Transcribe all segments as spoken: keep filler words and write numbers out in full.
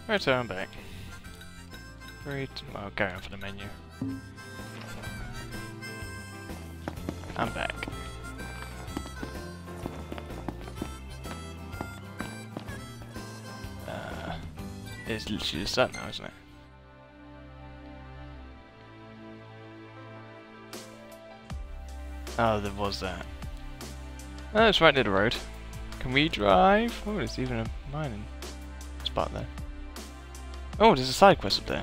Return back. Great. Well, going for the menu. I'm back. Uh, it's literally just that now, isn't it? Oh, there was that. Oh, it's right near the road. Can we drive? Oh, there's even a mining spot there. Oh, there's a side quest up there.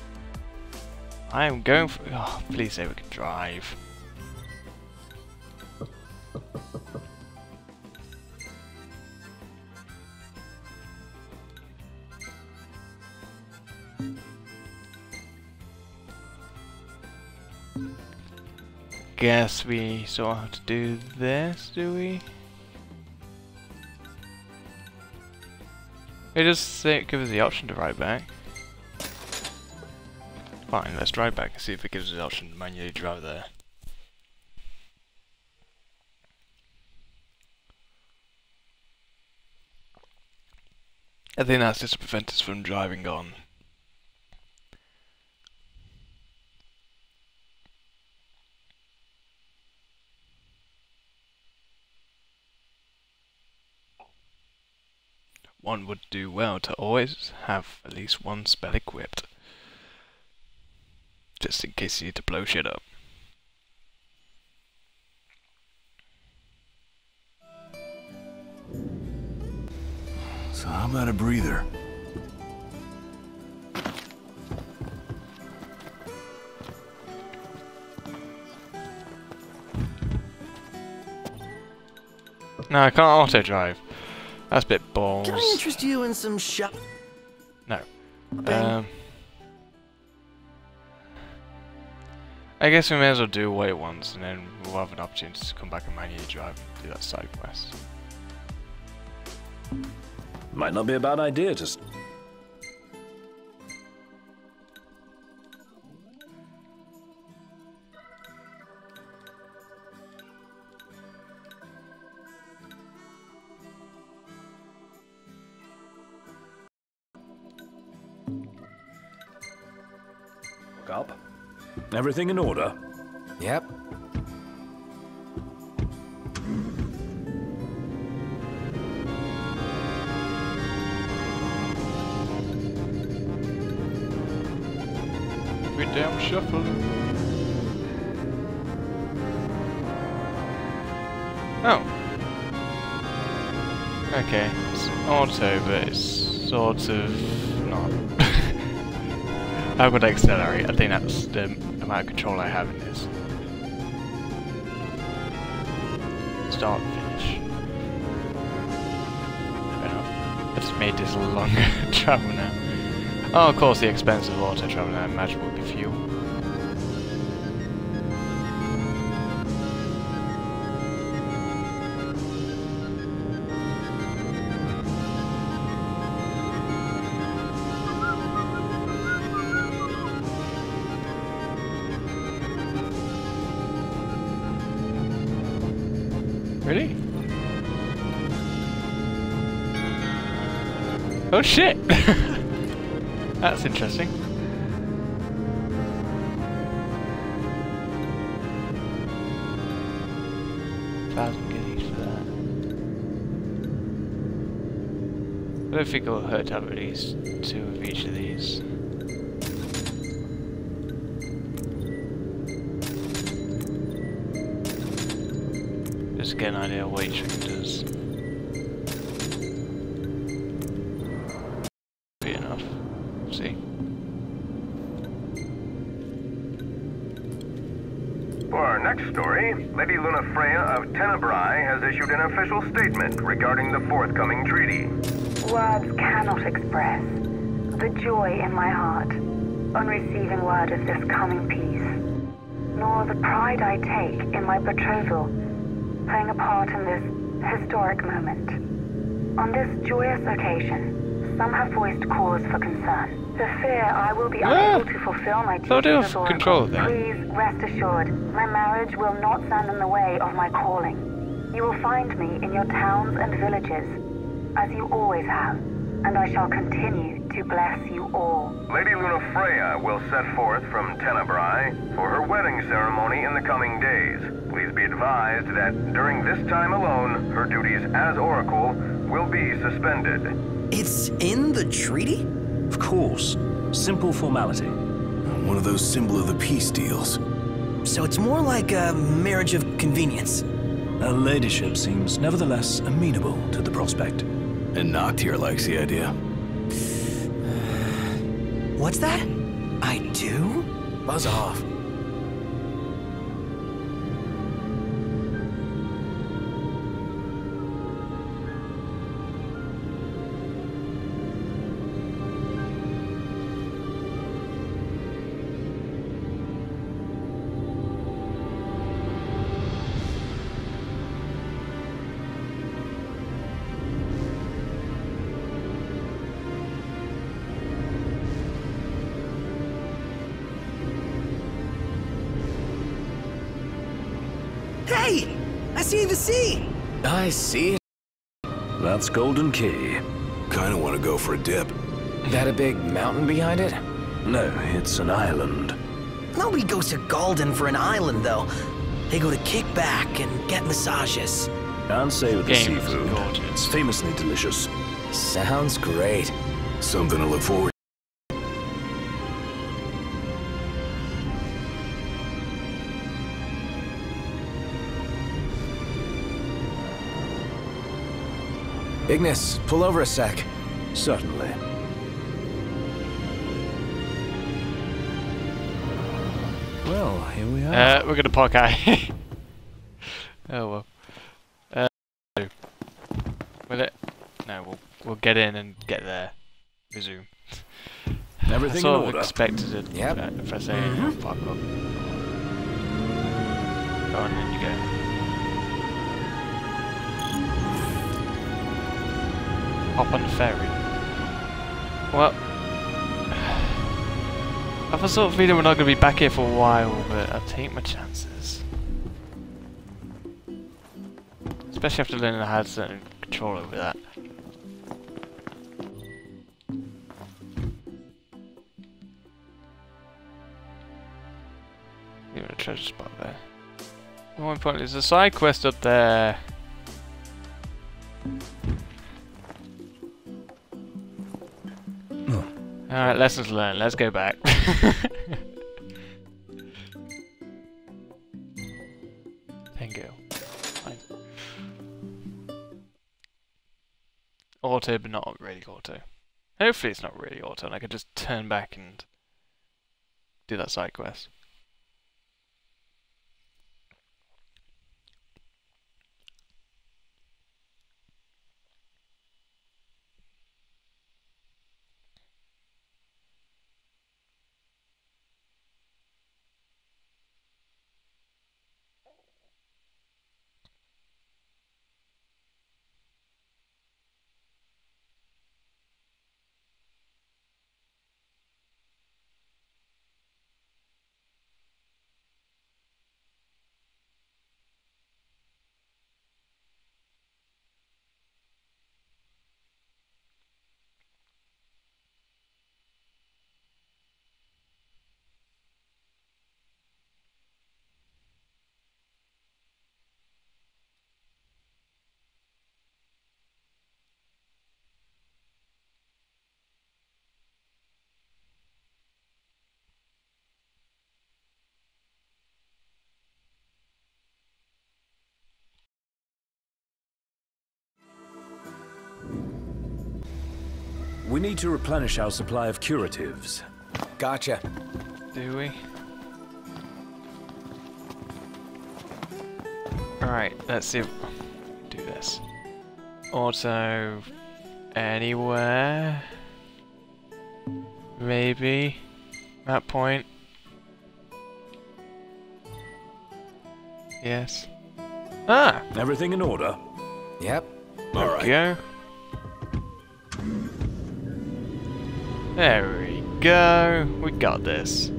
I am going for. Oh, please say we can drive. Guess we sort of have to do this, do we? It just say give us the option to ride back. Fine, let's drive back and see if it gives us the option to manually drive there. I think that's just to prevent us from driving on. One would do well to always have at least one spell equipped. Just in case you need to blow shit up. So how about a breather? No, I can't auto drive. That's a bit balls. Can I interest you in some shop? No. Um, I guess we may as well do away once, and then we'll have an opportunity to come back and manually drive and do that side quest. Might not be a bad idea to... s- Look up. Everything in order? Yep. We damn shuffle. Oh. Okay, it's auto, but it's sort of not. How could I accelerate? I think that's the amount of control I have in this. Start, finish. Fair enough. I just made this a longer travel now. Oh, of course, the expense of auto travel, I imagine, would be fuel. Really? Oh shit! That's interesting. Thousand guineas for that. I don't think it'll hurt to have at least two of each of these. Just to get an idea of what each one does. Be enough. See. For our next story, Lady Lunafreya of Tenebrae has issued an official statement regarding the forthcoming treaty. Words cannot express the joy in my heart on receiving word of this coming peace, nor the pride I take in my betrothal playing a part in this historic moment. On this joyous occasion, some have voiced cause for concern. The fear I will be Ah, unable to fulfill my thought duties it as was control oracle. there. Please rest assured, my marriage will not stand in the way of my calling. You will find me in your towns and villages, as you always have, and I shall continue to bless you all. Lady Luna Freya will set forth from Tenebrae for her wedding ceremony in the coming days. Please be advised that during this time alone, her duties as Oracle will be suspended. It's in the treaty? Of course. Simple formality. One of those symbol of the peace deals. So it's more like a marriage of convenience. Her ladyship seems nevertheless amenable to the prospect. And Noctier likes the idea. What's that? I do? Buzz off. Hey! I see the sea! I see it. That's Golden Key. Kinda wanna go for a dip. That a big mountain behind it? No, it's an island. Nobody goes to Golden for an island, though. They go to kick back and get massages. Can't say with the Game is seafood. gorgeous. It's famously delicious. Sounds great. Something to look forward to. Ignis, pull over a sec. Certainly. Well, here we are. Uh, we're gonna park out. Oh well. Uh, will it? No, we'll we'll get in and get there. Resume. Everything I sort in of order. expected it. Yep. uh, If I say mm-hmm. park up. Go on, then you go. Hop on the ferry. Well, I have a sort of feeling we're not going to be back here for a while, but I'll take my chances. Especially after learning how to certain control over that. Even a treasure spot there. More importantly, there's a side quest up there. Alright, lessons learned. Let's go back. Tango. Fine. Auto, but not really auto. Hopefully it's not really auto, and I can just turn back and do that side quest. We need to replenish our supply of curatives. Gotcha. Do we? Alright, let's see if do this. Auto anywhere. Maybe. That point. Yes. Ah! Everything in order? Yep. There All we right. go. There we go. We got this.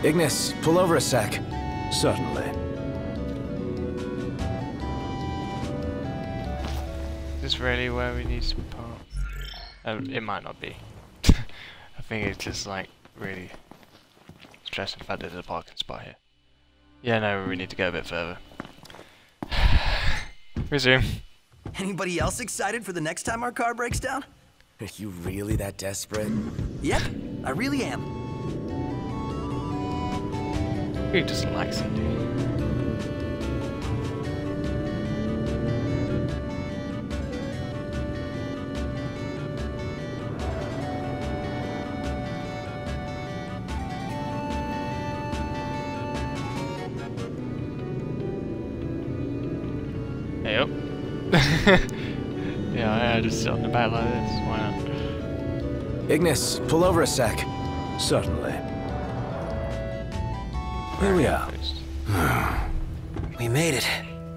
Ignis, pull over a sec. Certainly. Is this really where we need to park? Uh, it might not be. I think it's just like really stressing the fact that there's a parking spot here. Yeah, no, we need to go a bit further. Resume. Anybody else excited for the next time our car breaks down? Are you really that desperate? Yep, I really am. Who doesn't like Cindy? Hey up. Yeah, I just sit on the back like this, why not? Ignis, pull over a sec. Certainly. Here we are. We made it.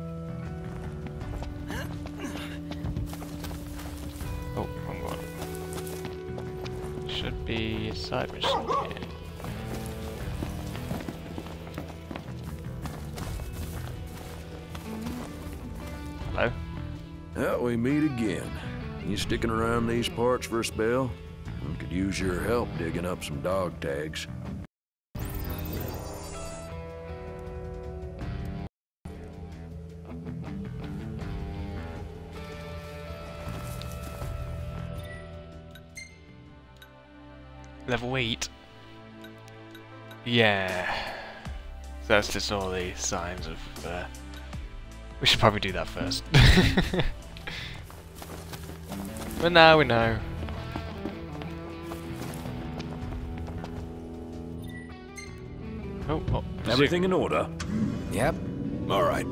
Oh, wrong one. Should be a side mission here. Hello? Yeah, we meet again. You sticking around these parts for a spell? We could use your help digging up some dog tags. Level eight. Yeah. So that's just all the signs of. Uh, we should probably do that first. But now we know. Oh, oh. Everything in order? Yep. All right.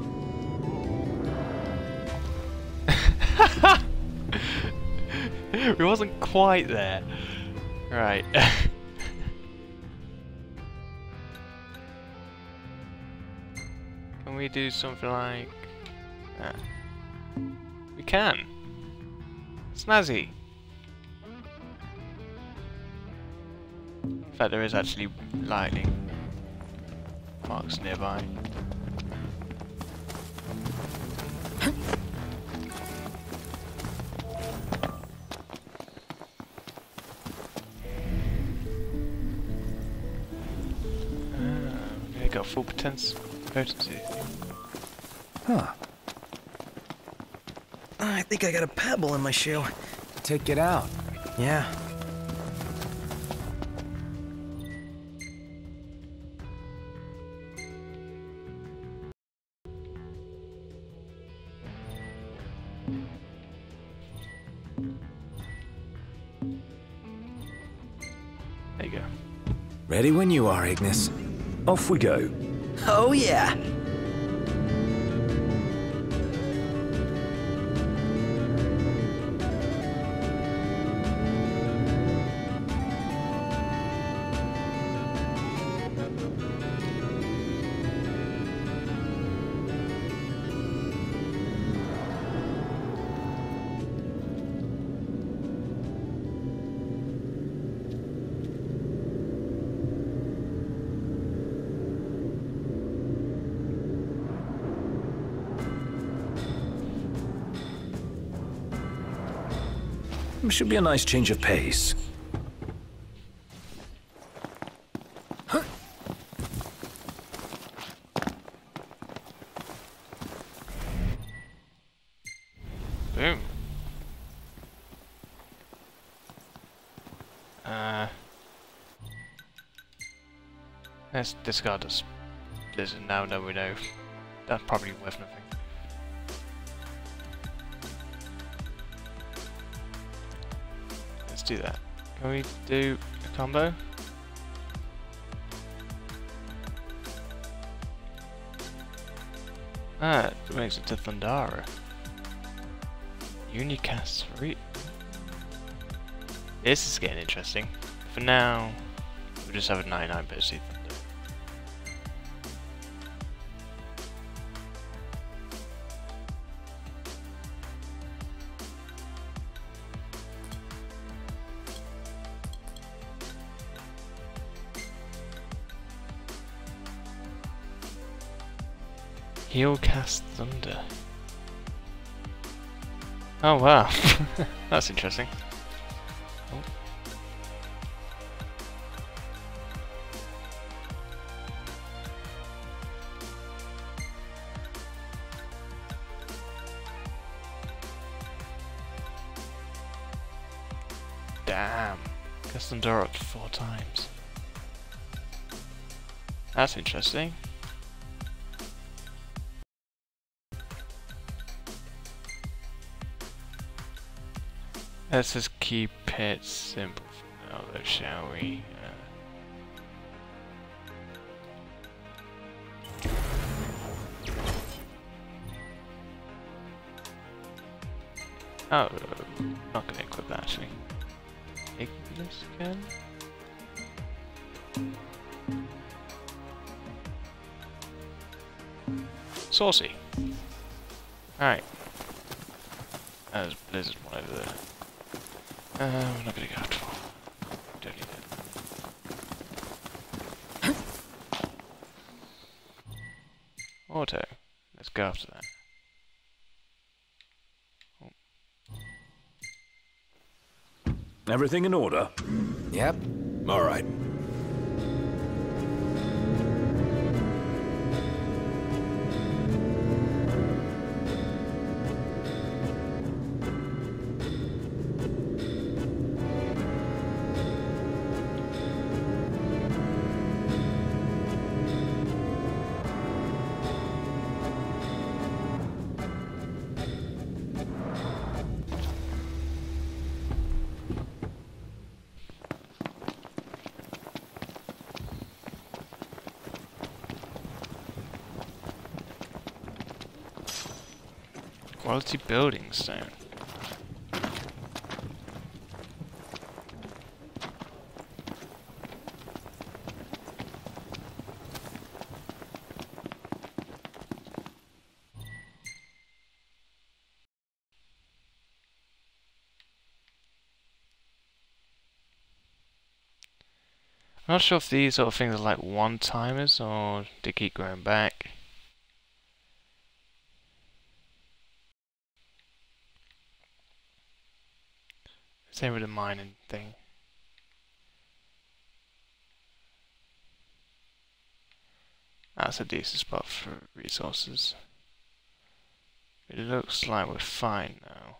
We wasn't quite there. Right. Can we do something like that? We can. Snazzy. In fact, there is actually lightning marks nearby. Got full potency. potency. Huh. I think I got a pebble in my shoe. Take it out. Yeah. There you go. Ready when you are, Ignis. Off we go. Oh yeah. Should be a nice change of pace. Boom. Uh, let's discard this. This is now no we know. That's probably worth nothing. Let's do that. Can we do a combo? Ah, it makes it to Thundara. Unicast three. This is getting interesting. For now, we'll just have a ninety-nine potency Thunder. He'll cast thunder. Oh wow, that's interesting. Oh. Damn, cast thunder up to four times. That's interesting. Let's just keep it simple for now, though, shall we? Uh, oh, not gonna equip that actually. Ignis again. Saucy. Alright. There's Blizzard one over there. Uh, we're not gonna go after all. Don't need it. Auto. Let's go after that. Oh. Everything in order? Yep. All right. Quality building stone. I'm not sure if these sort of things are like one-timers or they keep going back. Same with the mining thing. That's a decent spot for resources. It looks like we're fine now.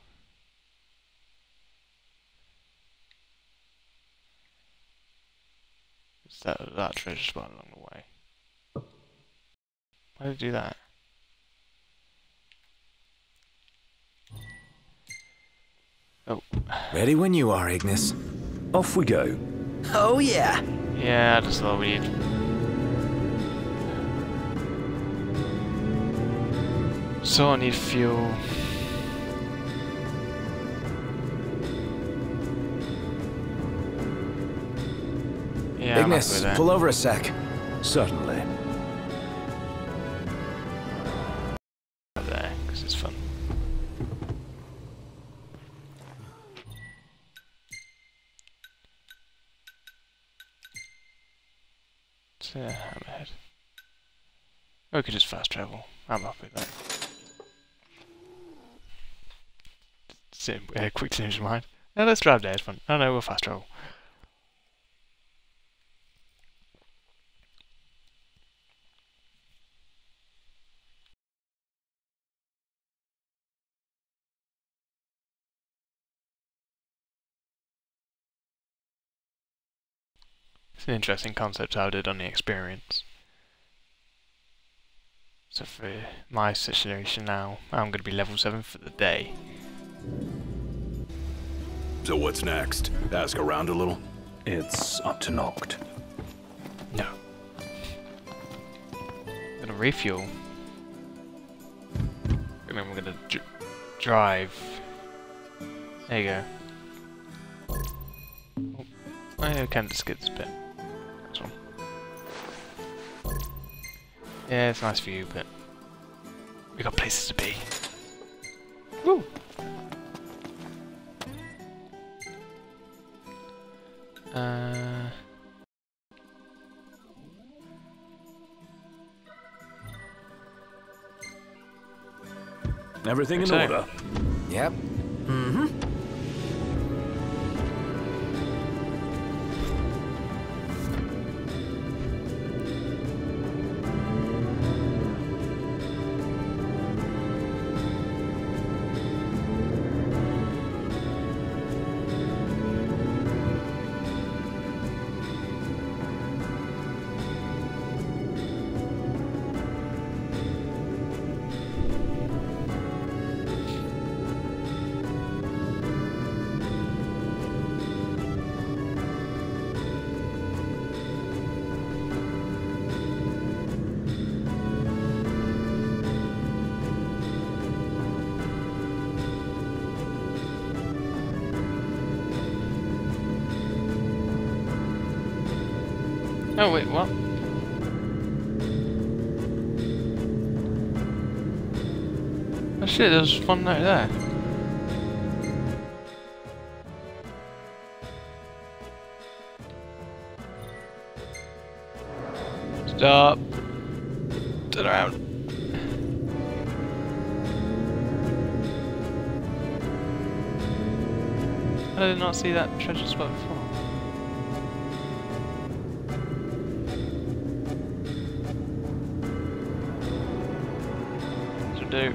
Is that that treasure spot along the way? Why did it do that? Oh. Ready when you are, Ignis. Off we go. Oh yeah. Yeah, I just thought we need. So I need fuel. Yeah, Ignis, pull over a sec. Certainly. There, because it's fun. It's a hammerhead. Or we could just fast travel. I'm happy with that. Sim uh, quick change of mind. No, let's drive there, it's fun. Oh no, we'll fast travel. It's an interesting concept how I did on the experience. So for my situation now, I'm going to be level seven for the day. So what's next? Ask around a little? It's up to Noct. No. I'm gonna refuel. And then we're gonna dr drive. There you go. Oh, I can just skip this bit. This one. Yeah, it's a nice view, but we got places to be. Woo! Uh. Everything in Okay. order. Yep. Mm-hmm. Oh wait, what? Oh shit, there's one note there. Stop. Turn around. I did not see that treasure spot before. Should do.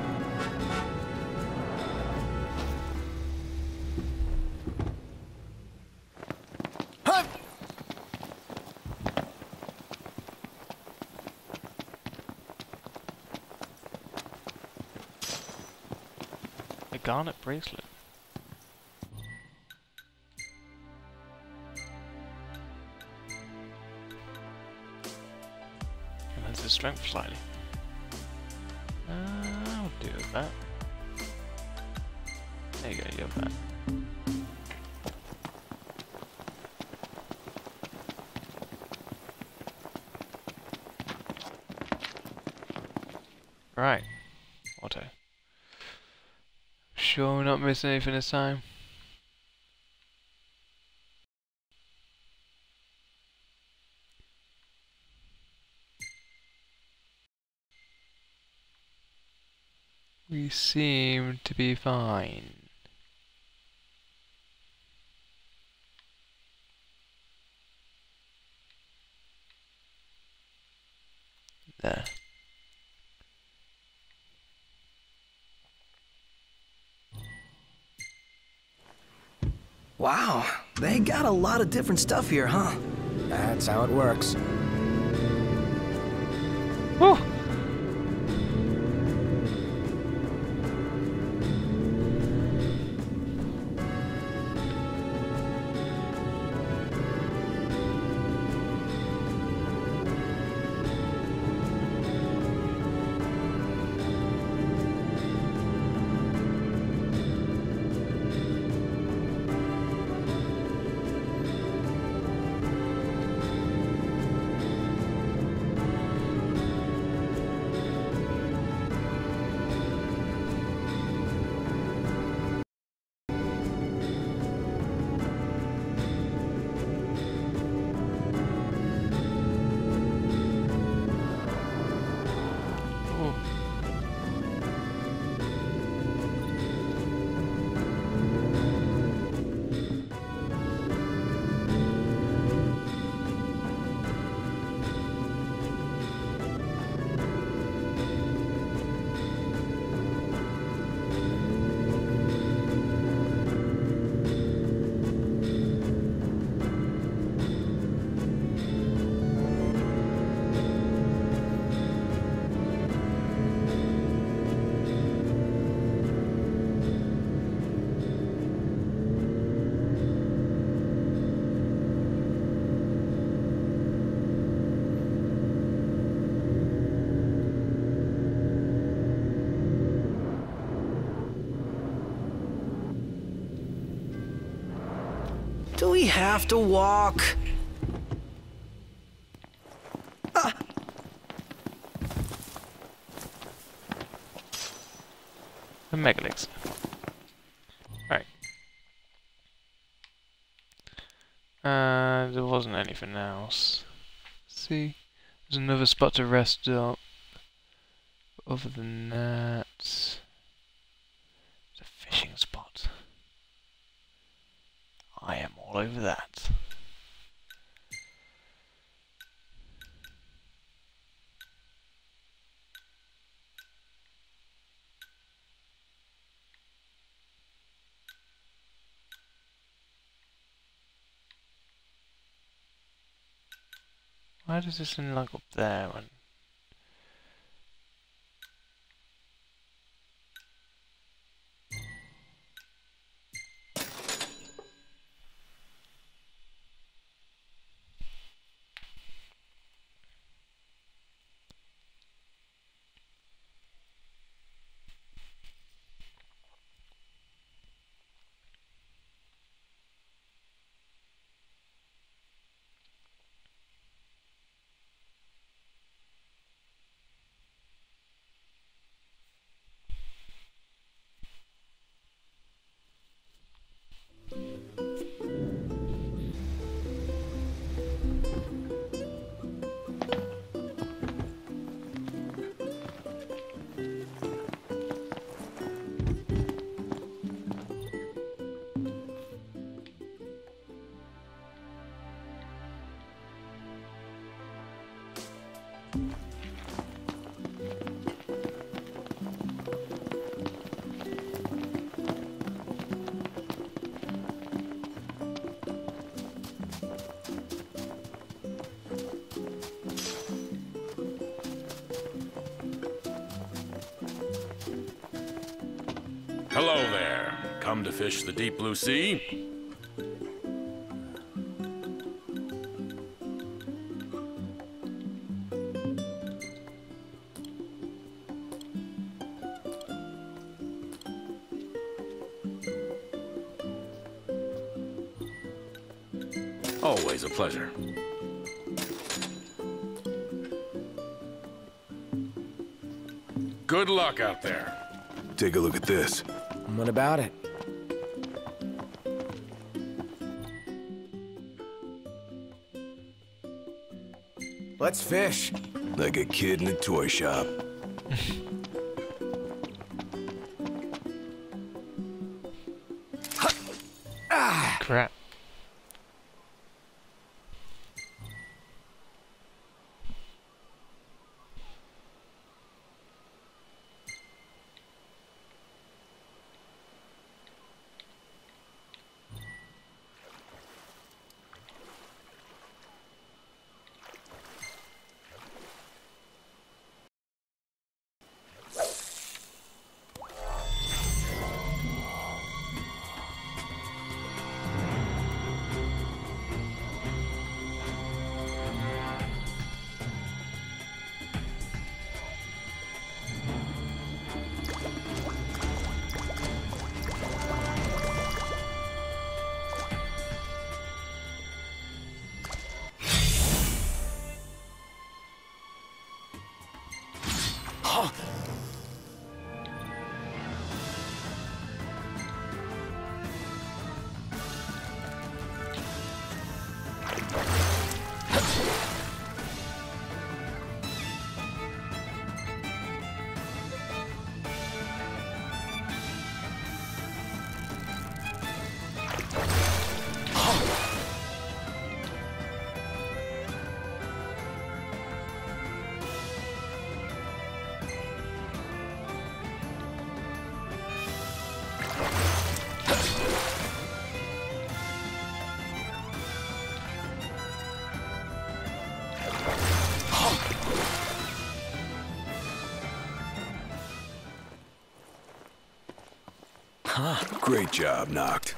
A garnet bracelet. Enhance his strength slightly. Uh, I'll do with that. There you go, you have that. Right. Auto. Sure we're not missing anything this time. We seem to be fine. There. Wow, they got a lot of different stuff here, huh? That's how it works. Whew! Ooh. Do we have to walk? Ah. The Megalix. Right. Uh, there wasn't anything else. See, there's another spot to rest up. Other than that, all over that. Why does this unlock up there when... Hello there. Come to fish the deep blue sea? Always a pleasure. Good luck out there. Take a look at this. What about it? Let's fish. Like a kid in a toy shop. Crap. Great job, Noct.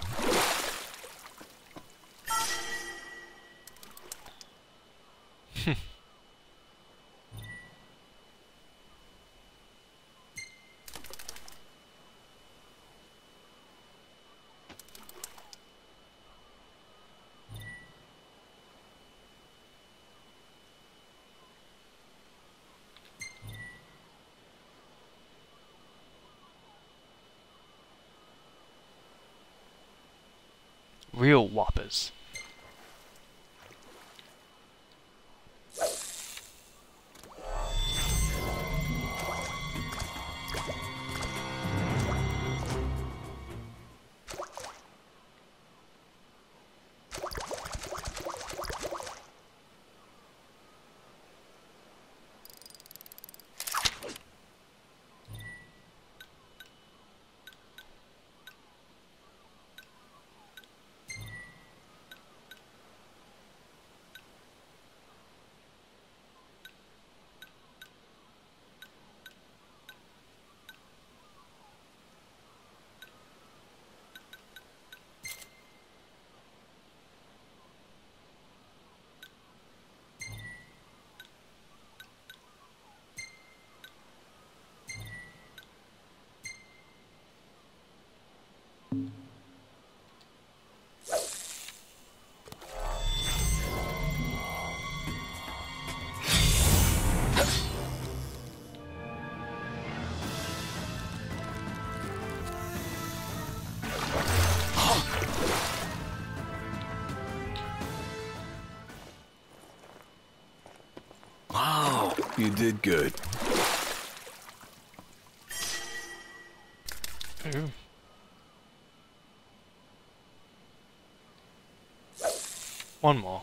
Real whoppers. You did good. Ooh. One more.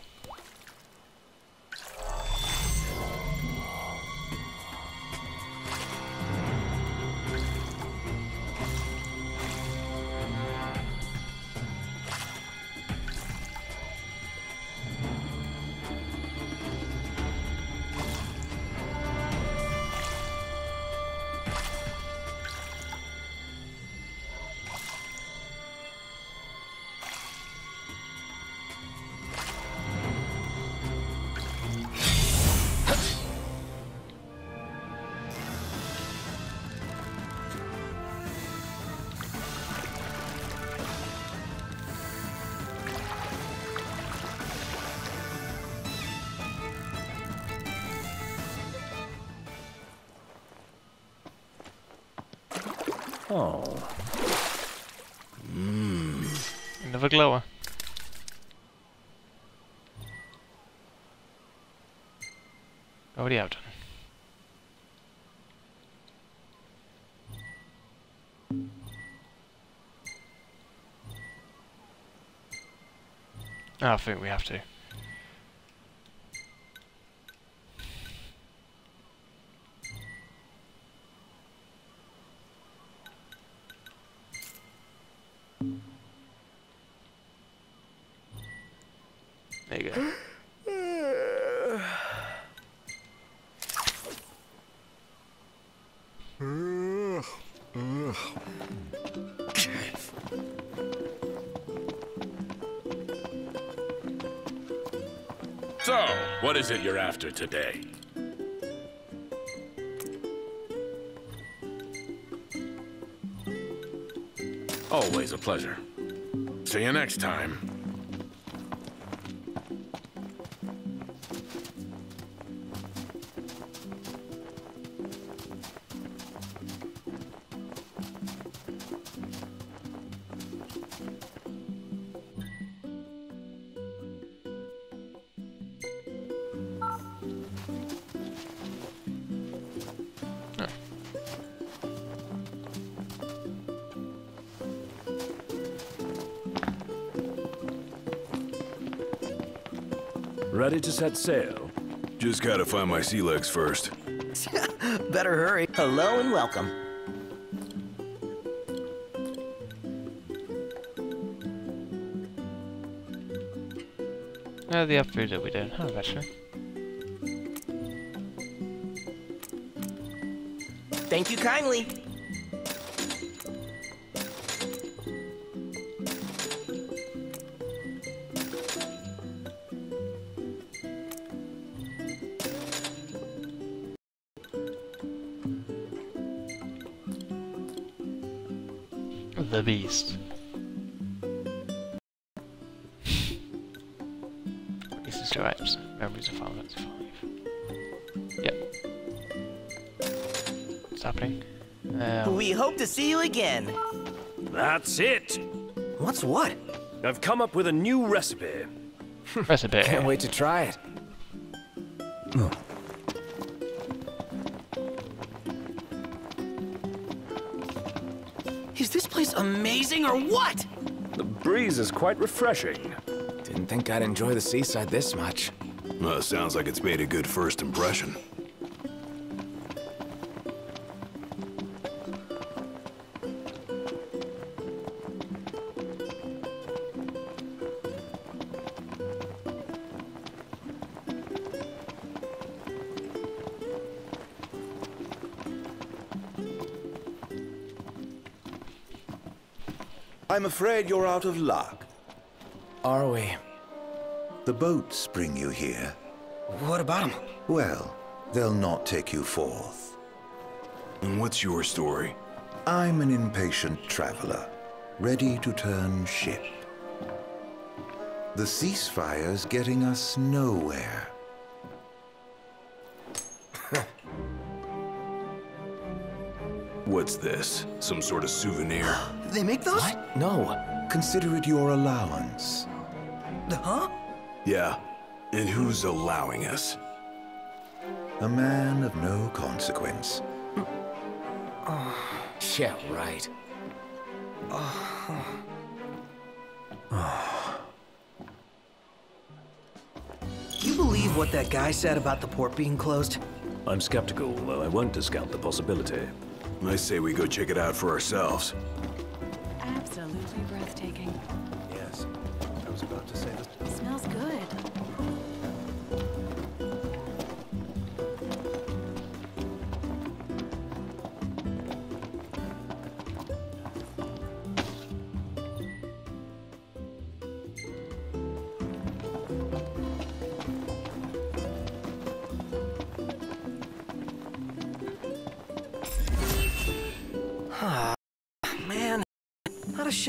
Oh. Mmm. Another glower. Already out. Oh, I think we have to. There you go. So, what is it you're after today? Always a pleasure. See you next time. Ready to set sail? Just gotta find my sea legs first. Better hurry. Hello and welcome. Uh, the upgrade that we don't have, actually. Thank you kindly. The beast. This is right. Memories of Final Fantasy five. Yep. What's happening? Uh, We hope to see you again. That's it! What's what? I've come up with a new recipe. recipe. Can't wait to try it. Oh. Is this place amazing or what? The breeze is quite refreshing. Didn't think I'd enjoy the seaside this much. Well, sounds like it's made a good first impression. I'm afraid you're out of luck. Are we? The boats bring you here. What about him? Well, they'll not take you forth. And what's your story? I'm an impatient traveler, ready to turn ship. The ceasefire's getting us nowhere. What's this? Some sort of souvenir? They make those? What? No. Consider it your allowance. Huh? Yeah. And who's allowing us? A man of no consequence. Yeah, right. Do you believe what that guy said about the port being closed? I'm skeptical, though I won't discount the possibility. I say we go check it out for ourselves. Absolutely breathtaking. Yes, I was about to say that. Smells good. Man, not a ship.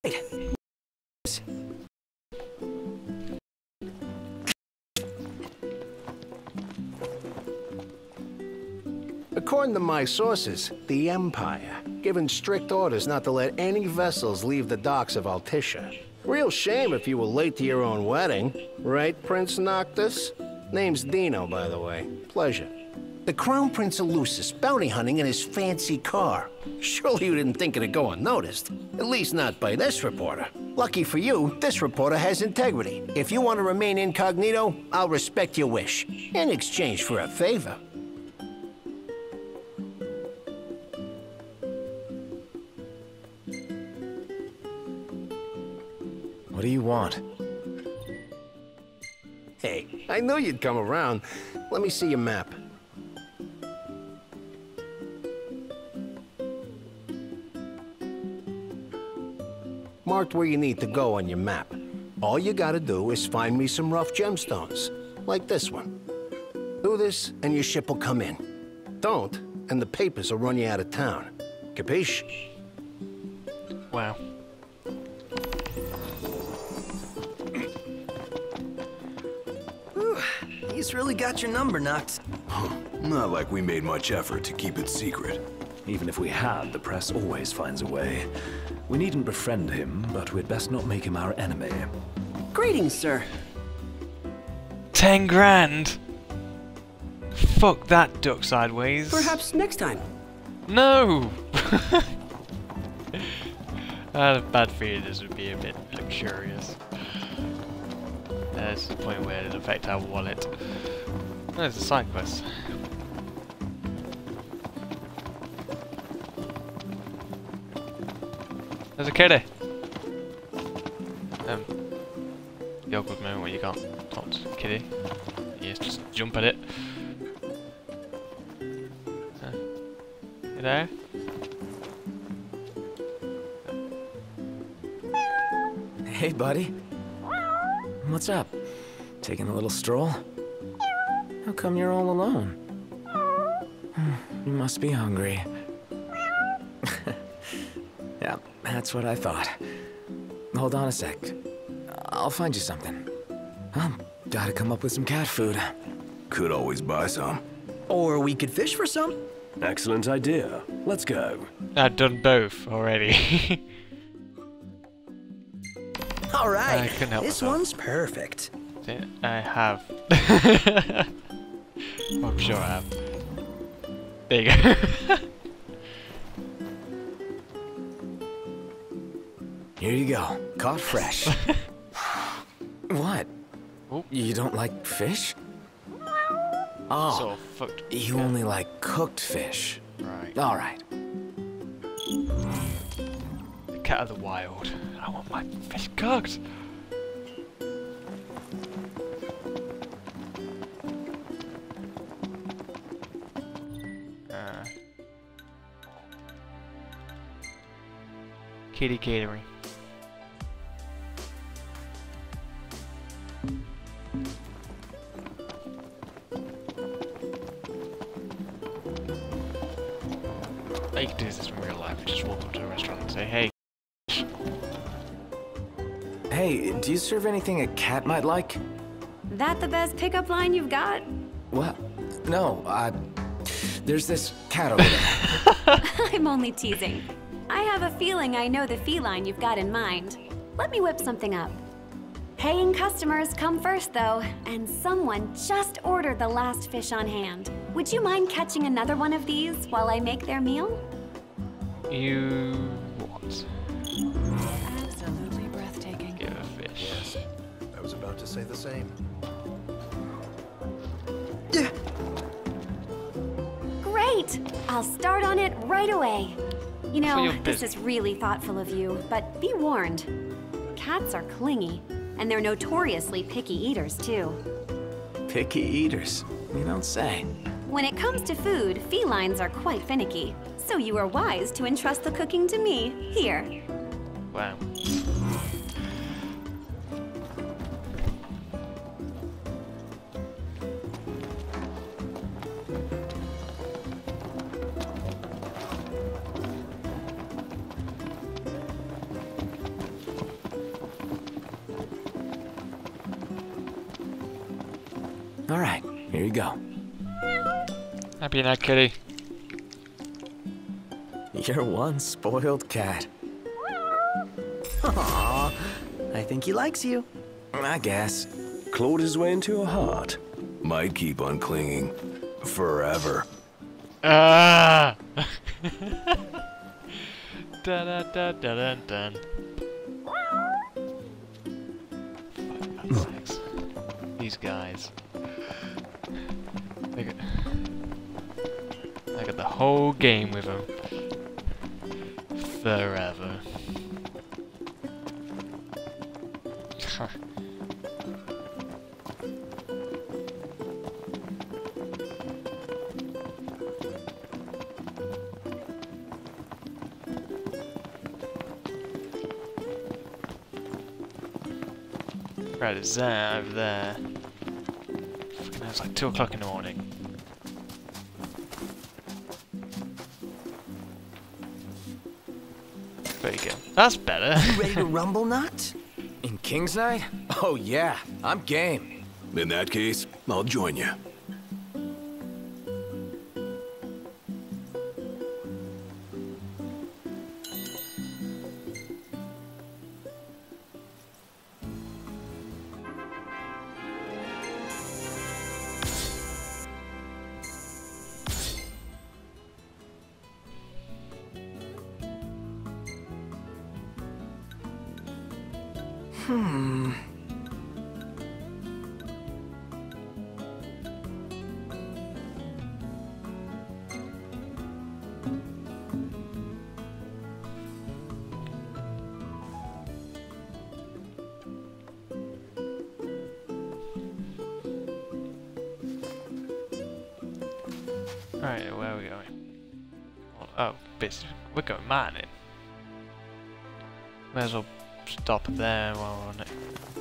According to my sources, the Empire, given strict orders not to let any vessels leave the docks of Altissia. Real shame if you were late to your own wedding. Right, Prince Noctis? Name's Dino, by the way. Pleasure. The Crown Prince of Lucis bounty hunting in his fancy car. Surely you didn't think it'd go unnoticed. At least not by this reporter. Lucky for you, this reporter has integrity. If you want to remain incognito, I'll respect your wish. In exchange for a favor. What do you want? Hey, I knew you'd come around. Let me see your map. Marked where you need to go on your map. All you gotta do is find me some rough gemstones, like this one. Do this, and your ship will come in. Don't, and the papers will run you out of town. Capiche? Wow. Whew, he's really got your number, Nox. Not like we made much effort to keep it secret. Even if we had, the press always finds a way. We needn't befriend him, but we'd best not make him our enemy. Greetings, sir. Ten grand? Fuck that duck sideways. Perhaps next time. No! I had a bad feeling this would be a bit luxurious. There's the point where it'll affect our wallet. There's a side quest. There's a kitty! Um, the awkward moment where you can't talk to a kitty. You just jump at it. Uh, you there? Hey, buddy. What's up? Taking a little stroll? How come you're all alone? You must be hungry. Yeah, that's what I thought. Hold on a sec. I'll find you something. Well, gotta come up with some cat food. Could always buy some. Or we could fish for some. Excellent idea. Let's go. I've done both already. All right, I couldn't help this myself. one's perfect. I have. I'm sure I have. There you go. Here you go. Caught fresh. What? Oop. You don't like fish? Oh, So fucked. you only like cooked fish. Right. All right. The cat of the wild. I want my fish cooked. Uh, kitty catering. I could do this in real life. Just walk up to a restaurant and say, "Hey." Hey, do you serve anything a cat might like? That the best pickup line you've got? What? No, uh, there's this cat over there. I'm only teasing. I have a feeling I know the feline you've got in mind. Let me whip something up. Paying customers come first, though, and someone just ordered the last fish on hand. Would you mind catching another one of these while I make their meal? You what? Absolutely breathtaking. Give a fish. Yes, I was about to say the same. Great! I'll start on it right away. You So know, you're this busy. is really thoughtful of you, but be warned. Cats are clingy, and they're notoriously picky eaters, too. Picky eaters? You don't say. When it comes to food, felines are quite finicky, so you are wise to entrust the cooking to me. Here. Wow. All right, here you go. Happy night, kitty. You're one spoiled cat. Aww, I think he likes you. I guess. Clawed his way into a heart. Might keep on clinging. Forever. Ah! da da da da da da. These guys. They got, they got the whole game with them. Forever. Right, it's there, over there. Fucking hell, it's like two o'clock in the morning. There you go. That's better. You ready to rumble, Nut? In King's Night? Oh yeah, I'm game. In that case, I'll join you. Hmm. Alright, where are we going? Oh, bitch, we're going mining. May as well stop there while we're on it.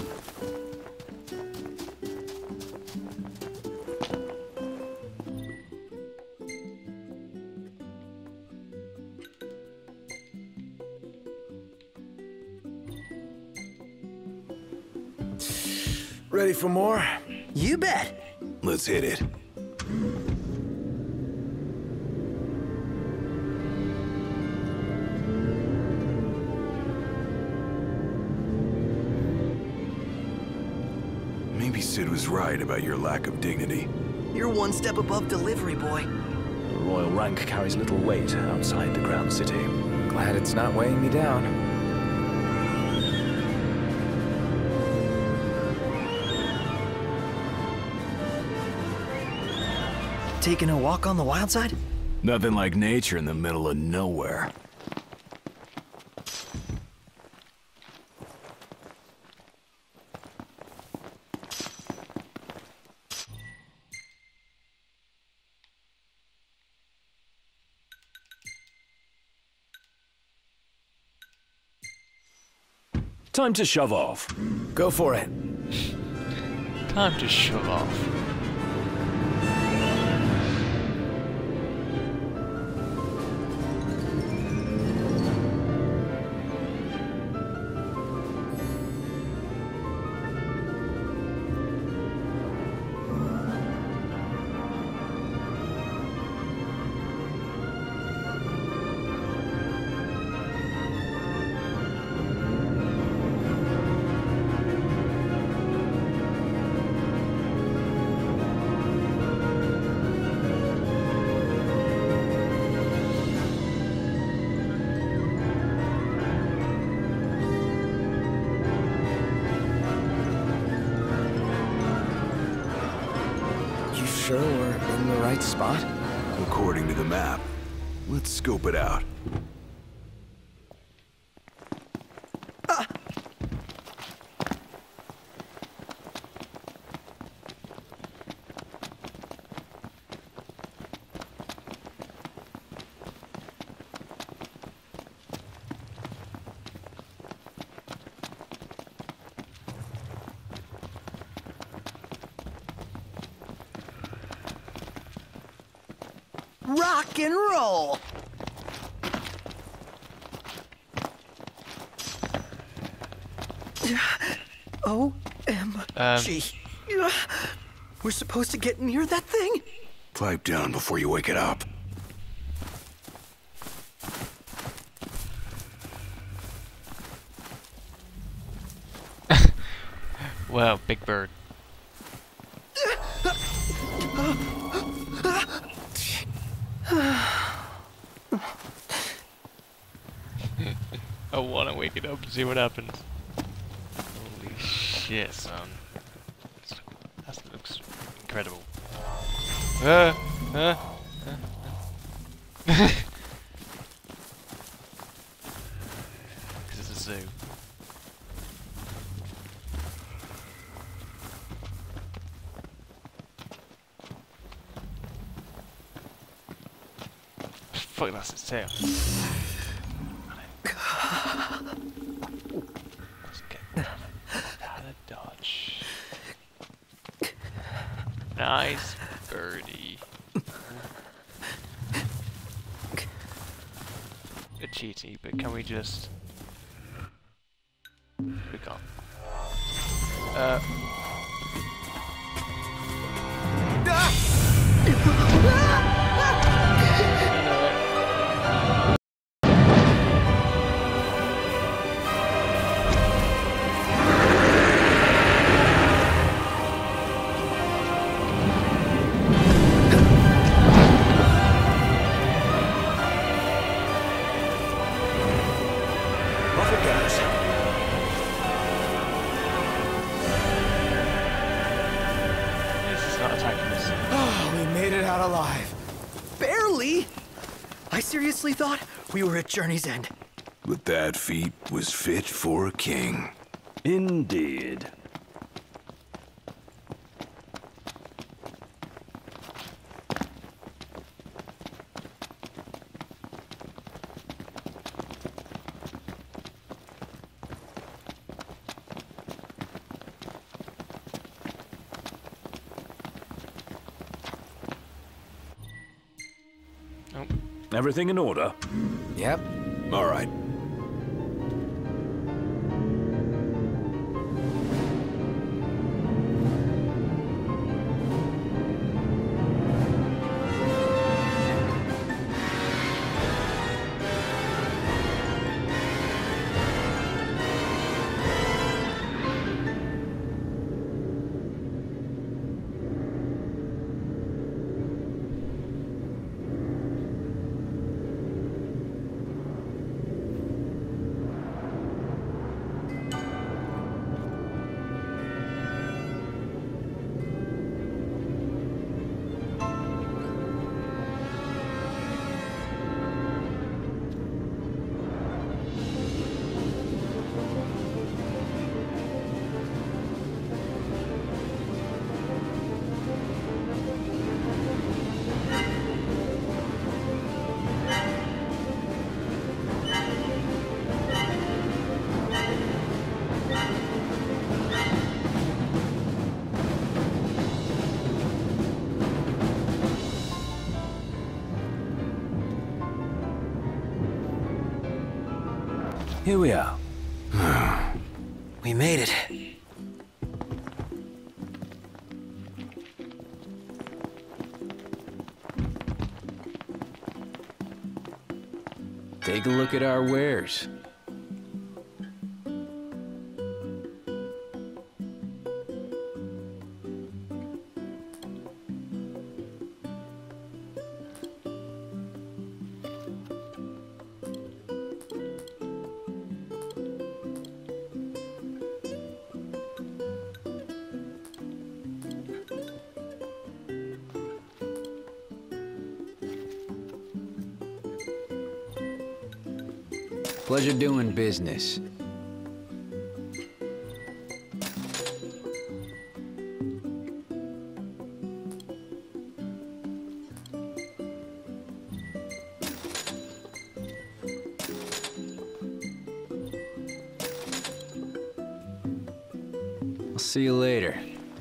Ready for more? You bet. Let's hit it. Maybe Sid was right about your lack of dignity. You're one step above delivery boy. The royal rank carries little weight outside the Crown City. Glad it's not weighing me down. Taking a walk on the wild side? Nothing like nature in the middle of nowhere. Time to shove off. Go for it. Time to shove off. sure we're in the right spot? According to the map. Let's scope it out. Rock and roll! O M G. Um. We're supposed to get near that thing? Pipe down before you wake it up. Wow, big bird. I wanna wake it up and see what happens. Holy shit, son. That looks incredible. Uh, uh, uh, uh. This is a zoo. Fuck, that's its tail. Let's get out of dodge. Nice birdie. Bit cheaty, but can we just... We can't. Uh... Seriously thought we were at Journey's End. But that feat was fit for a king. Indeed. Everything in order? Yep. All right. Here we are. We made it. Take a look at our wares. Pleasure doing business. I'll see you later.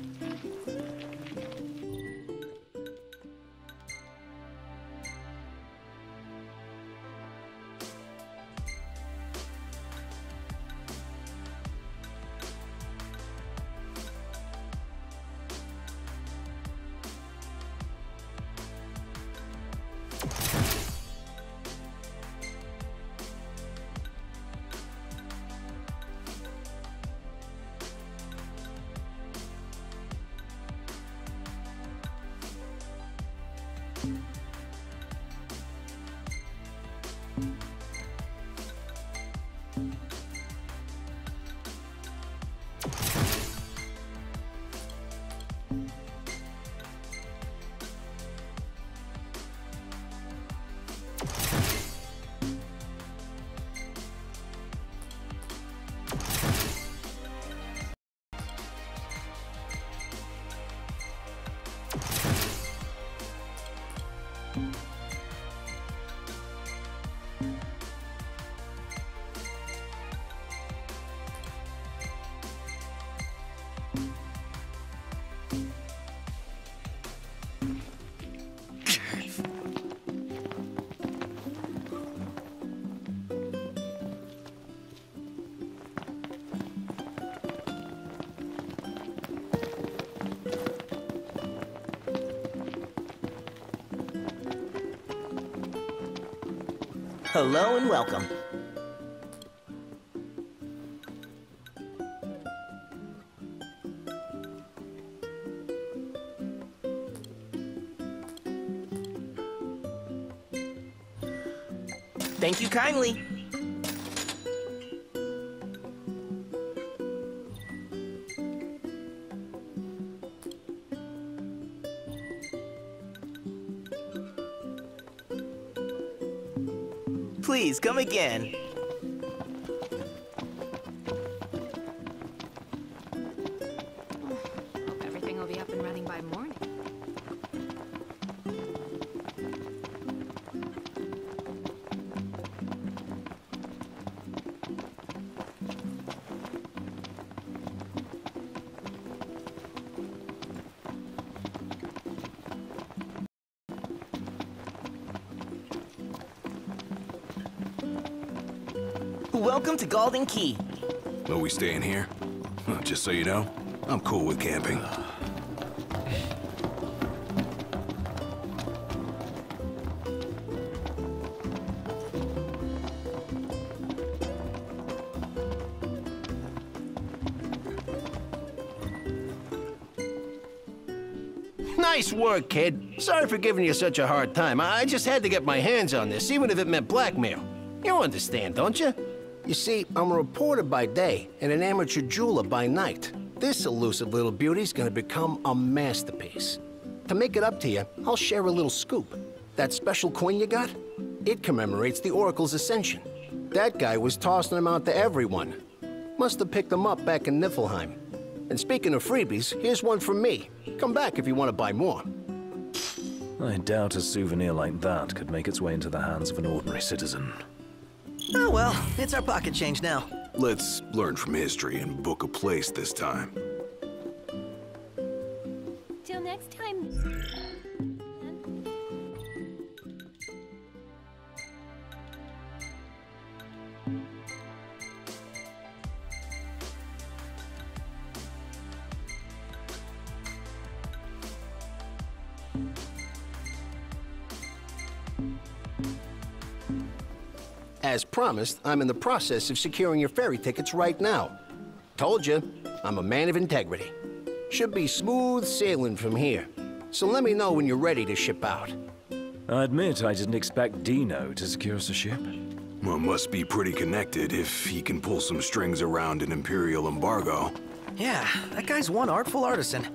Hello and welcome. Thank you kindly. Please come again. Hope everything will be up and running by morning. Welcome to Golden Key. Are we staying here? Well, just so you know, I'm cool with camping. Nice work, kid. Sorry for giving you such a hard time. I just had to get my hands on this, even if it meant blackmail. You understand, don't you? You see, I'm a reporter by day and an amateur jeweler by night. This elusive little beauty's gonna become a masterpiece. To make it up to you, I'll share a little scoop. That special coin you got? It commemorates the Oracle's ascension. That guy was tossing them out to everyone. Must have picked them up back in Niflheim. And speaking of freebies, here's one from me. Come back if you want to buy more. I doubt a souvenir like that could make its way into the hands of an ordinary citizen. Oh well, it's our pocket change now. Let's learn from history and book a place this time. Till next time. As promised, I'm in the process of securing your ferry tickets right now. Told you, I'm a man of integrity. Should be smooth sailing from here. So let me know when you're ready to ship out. I admit I didn't expect Dino to secure us a ship. Well, must be pretty connected if he can pull some strings around an Imperial embargo. Yeah, that guy's one artful artisan.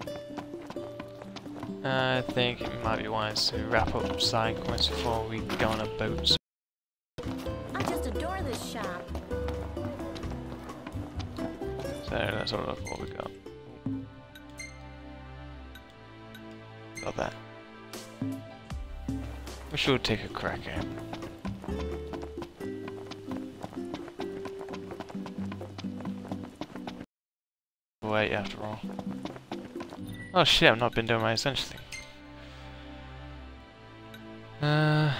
I think it might be wise to wrap up side quests before we go on a boat. I just adore this So let's have a look at what we got. Got that. We should take a crack at it. Wait, after all. Oh shit, I've not been doing my essential thing. Uh...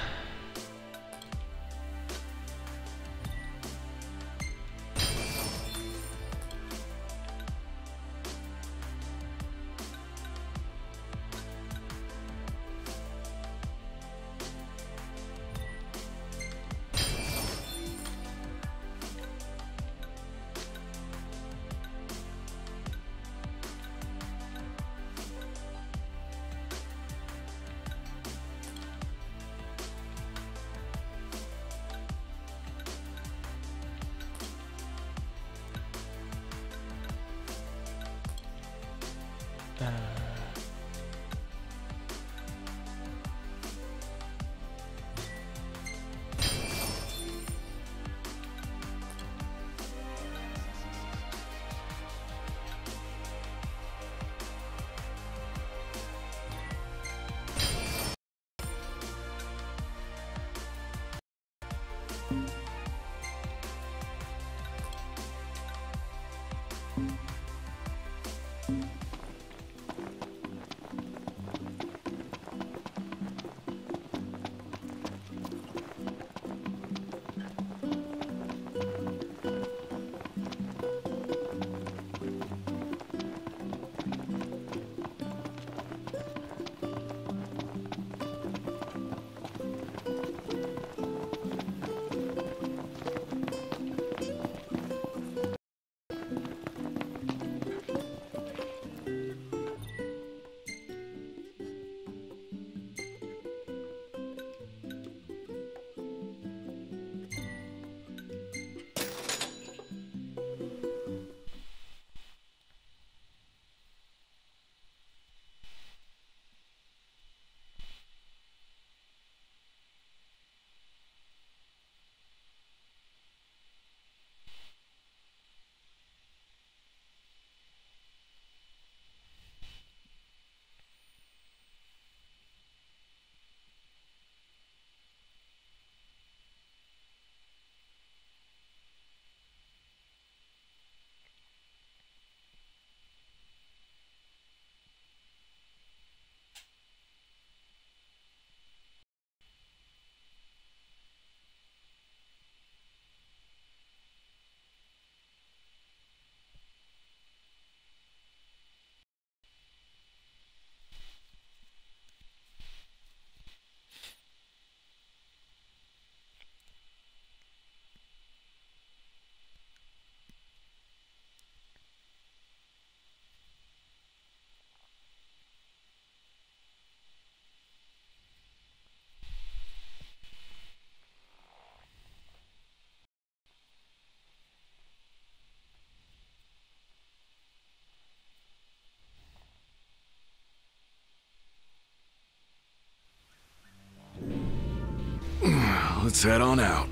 Let's head on out.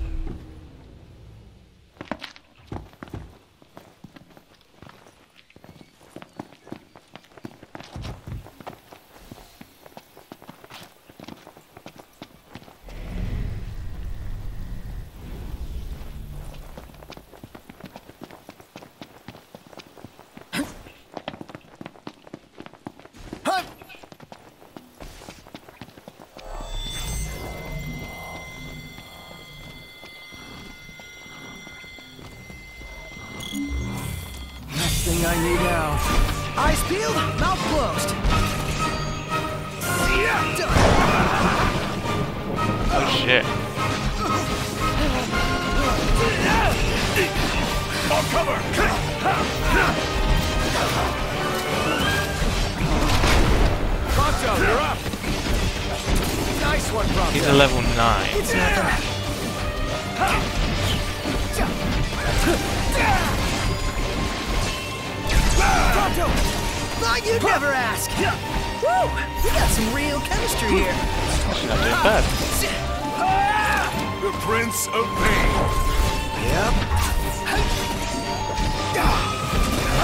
Thing I need now. Eyes peeled, mouth closed. Oh shit. On cover! Pronto, you're up. Nice one, Pronto. He's a level nine. It's nothing. Pronto! Thought you'd never ask! Woo! We got some real chemistry here! Actually not doing bad. The Prince of Pain! Yep.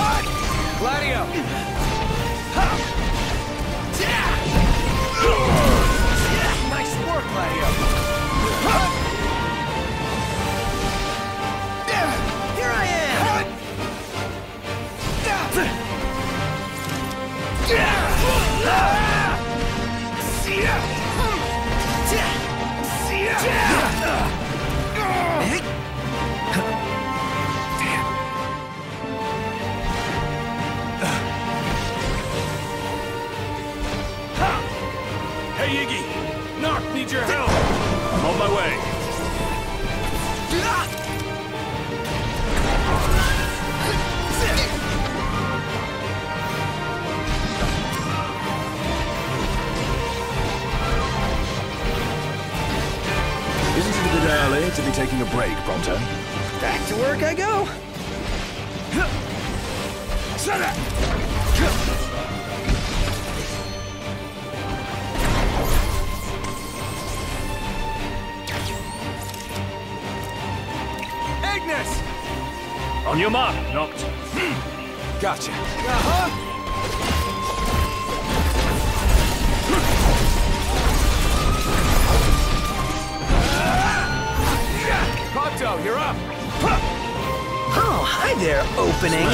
break, Pronto. Back to work I go. Set it! Ignis! On your mark, Noct. Gotcha. Uh-huh. Pronto, you're up. Oh, hi there, opening.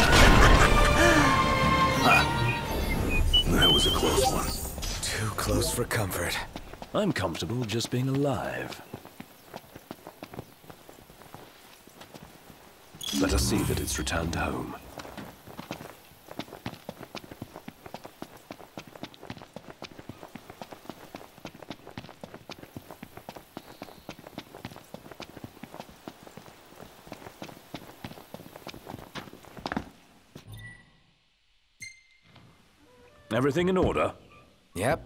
That was a close one. Too close for comfort. I'm comfortable just being alive. Let us see that it's returned home. Everything in order? Yep.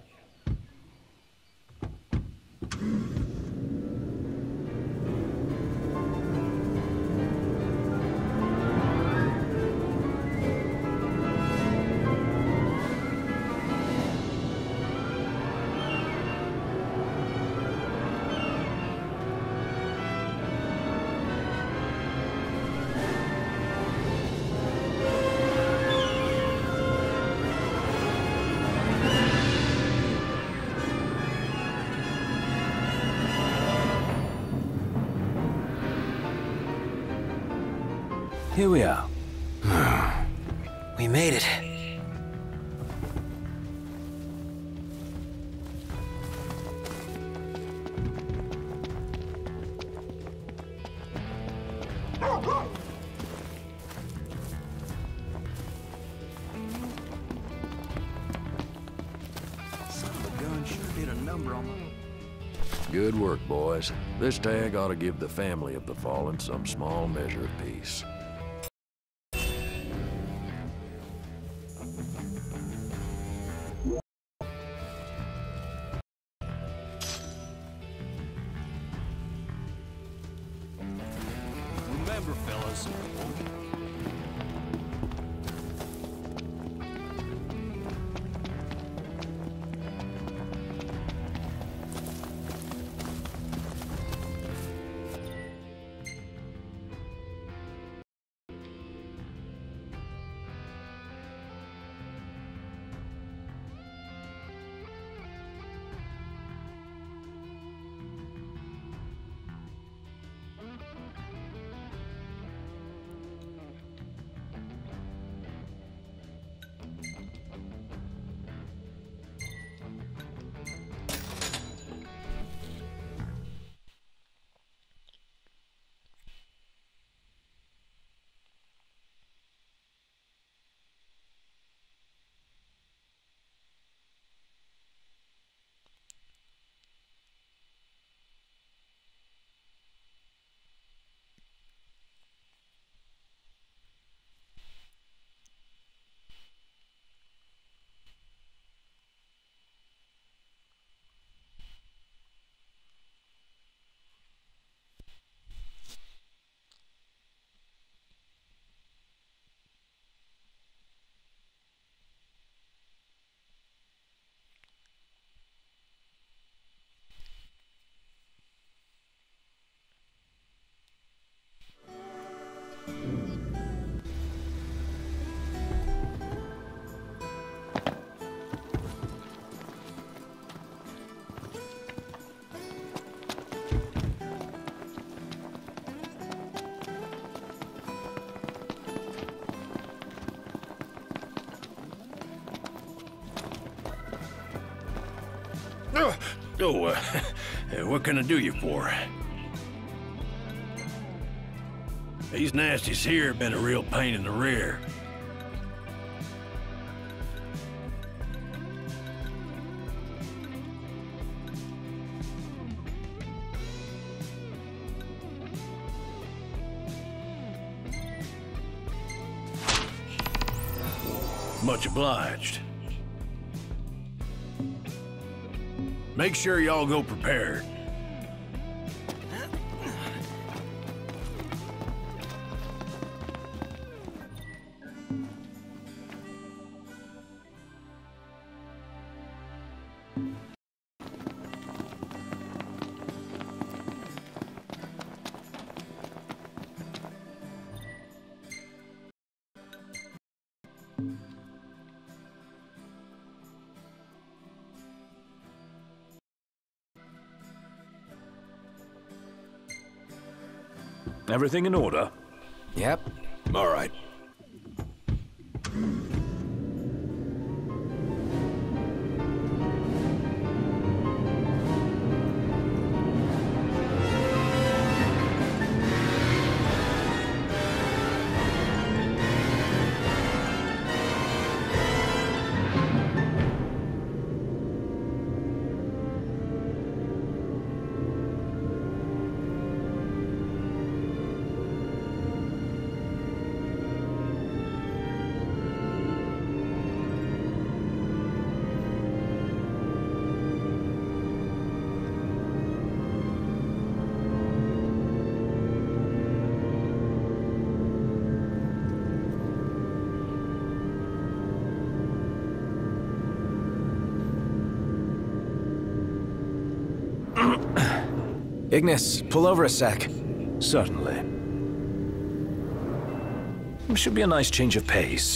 Here we are. We made it. Son of a gun sure did a number on my... Good work, boys. This tag ought to give the family of the fallen some small measure of peace. Remember, fellas. Oh, oh uh, what can I do you for? These nasties here have been a real pain in the rear. Much obliged. Make sure y'all go prepared. Everything in order? Yep. All right. Ignis, pull over a sec. Certainly. Should be a nice change of pace.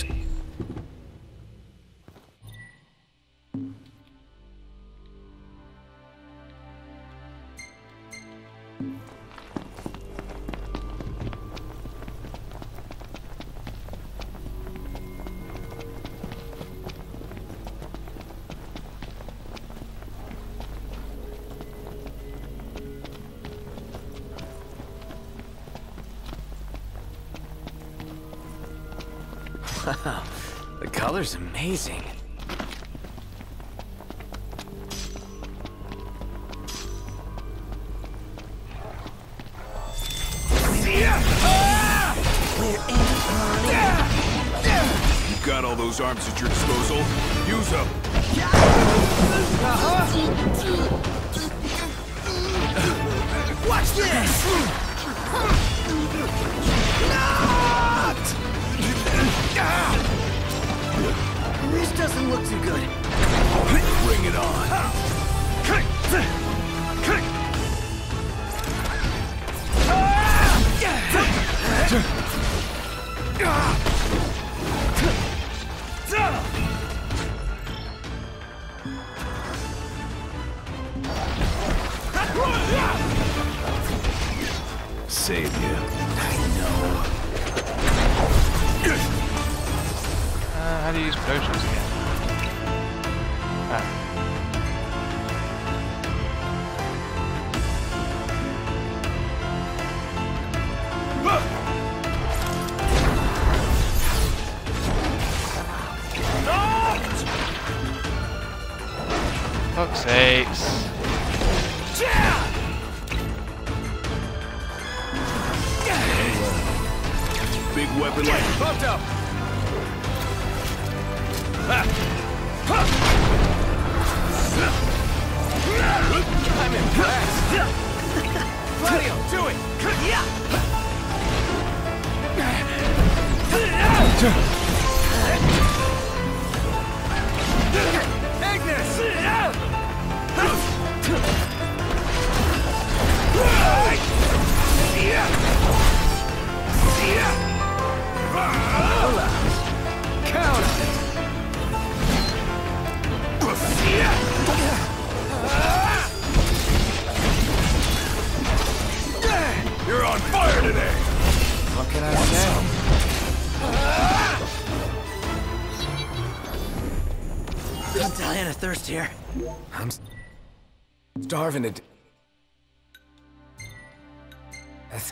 Wow, the color's amazing. You've got all those arms at your disposal. Use them. Watch this! This doesn't look too good. Bring it on. Save you. I know. Uh, how do you use potions again? Ah. Fuck's sakes. Big weapon like Bumped up. I'm impressed. Gladio, do it. Count it. You're on fire today! What can I say? I'm dying of thirst here. I'm starving to... death.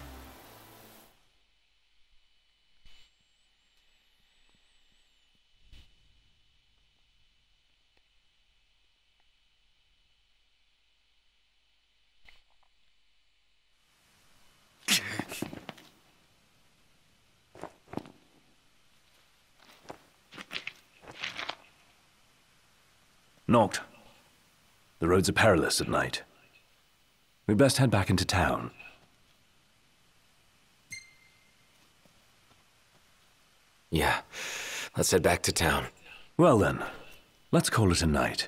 Noct. The roads are perilous at night. We'd best head back into town. Yeah, let's head back to town. Well then, let's call it a night.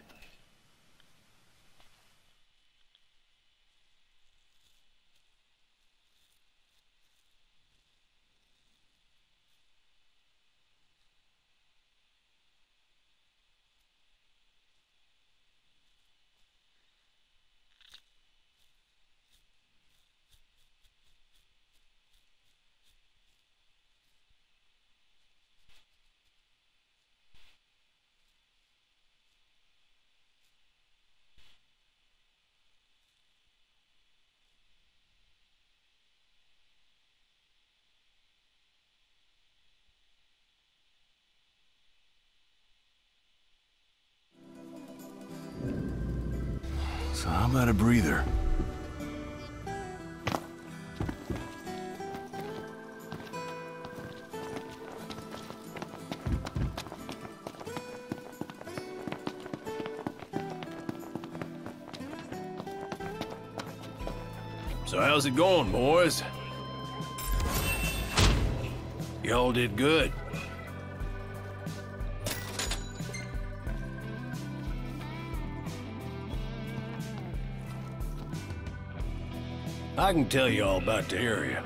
So how about a breather? So how's it going, boys? Y'all did good. I can tell you all about the area.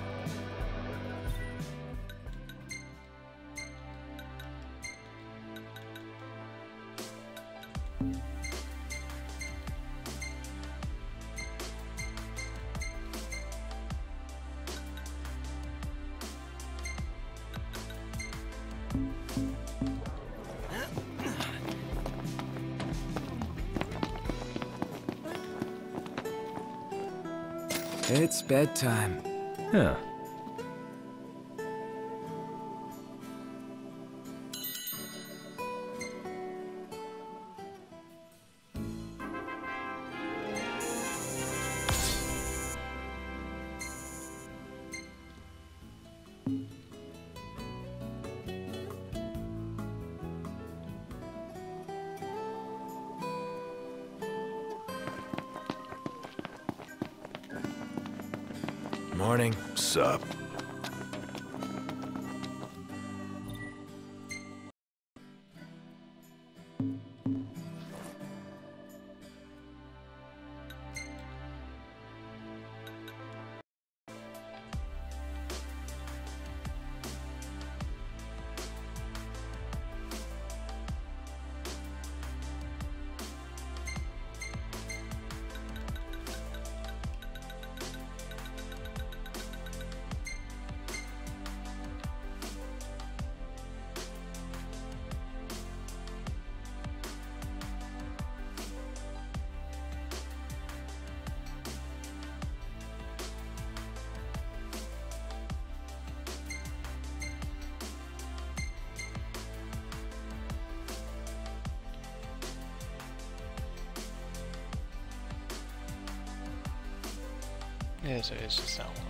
It's bedtime. Yeah. Morning. Sup? Yeah, so it's just that one.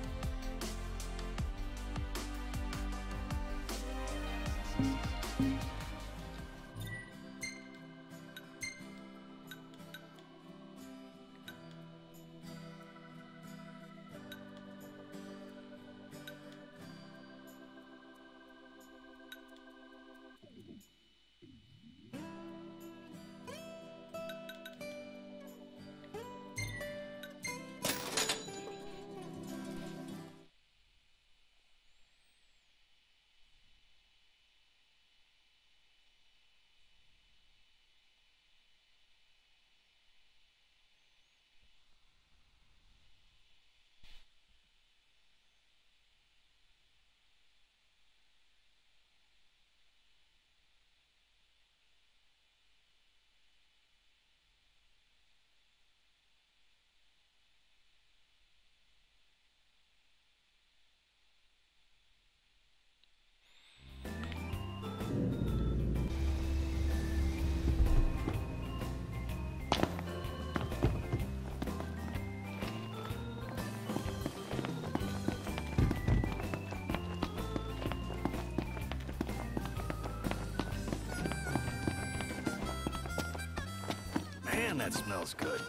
Man, that smells good.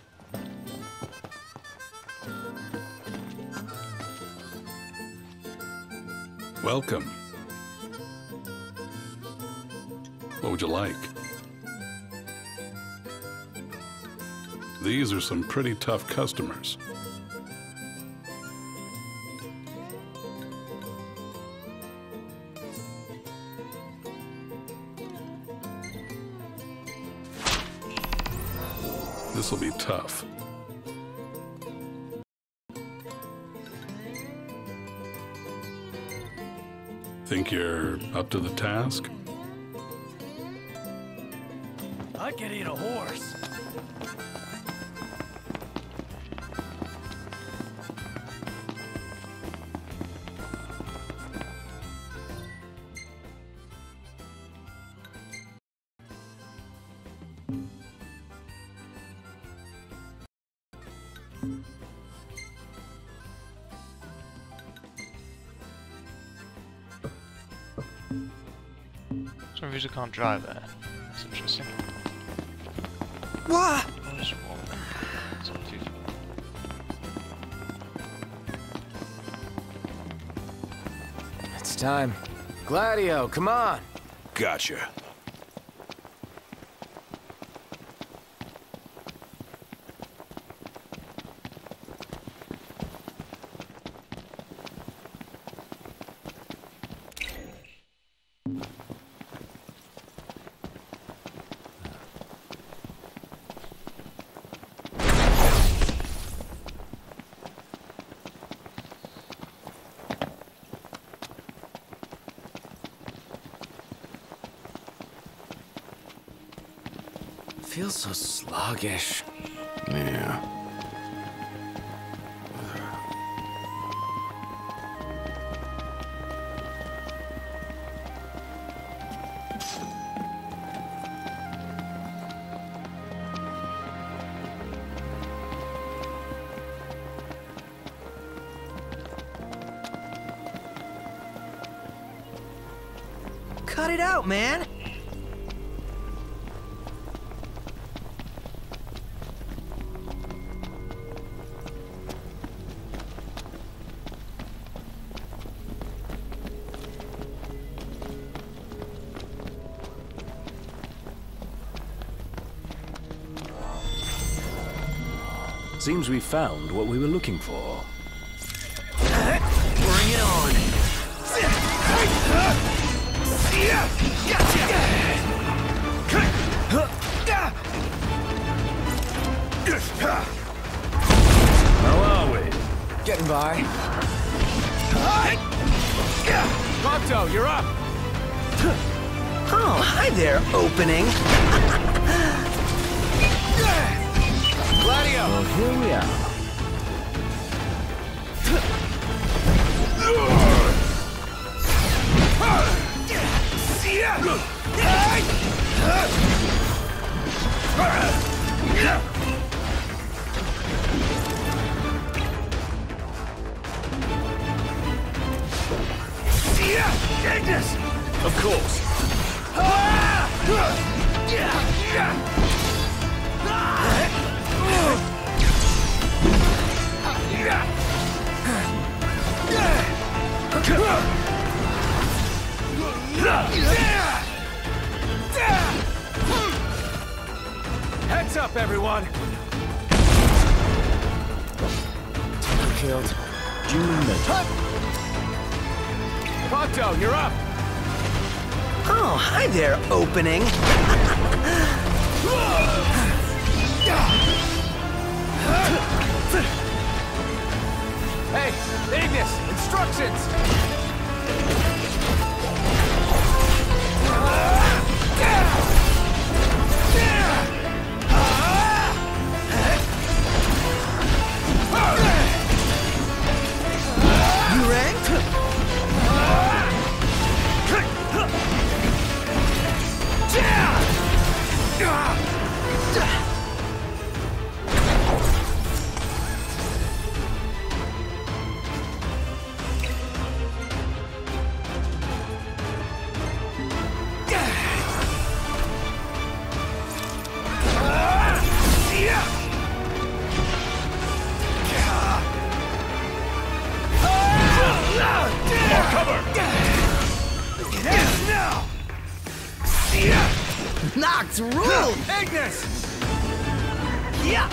Welcome. What would you like? These are some pretty tough customers. This'll be tough. Think you're up to the task? I could eat a horse. confused I can't drive there. That's interesting. What? It's time. Gladio, come on! Gotcha. Feels so sluggish. Yeah. Cut it out, man! Seems we found what we were looking for. Bring it on! How are we? Getting by. Prompto, you're up! Oh, hi there, opening. Gladio! Well, here we are. Of course. Heads up, everyone! Killed. Duly noted. Prompto, you're up! Oh, hi there, opening. Hey, Ignis, instructions! You ranked? Knocked ruled! Ignis! Yeah!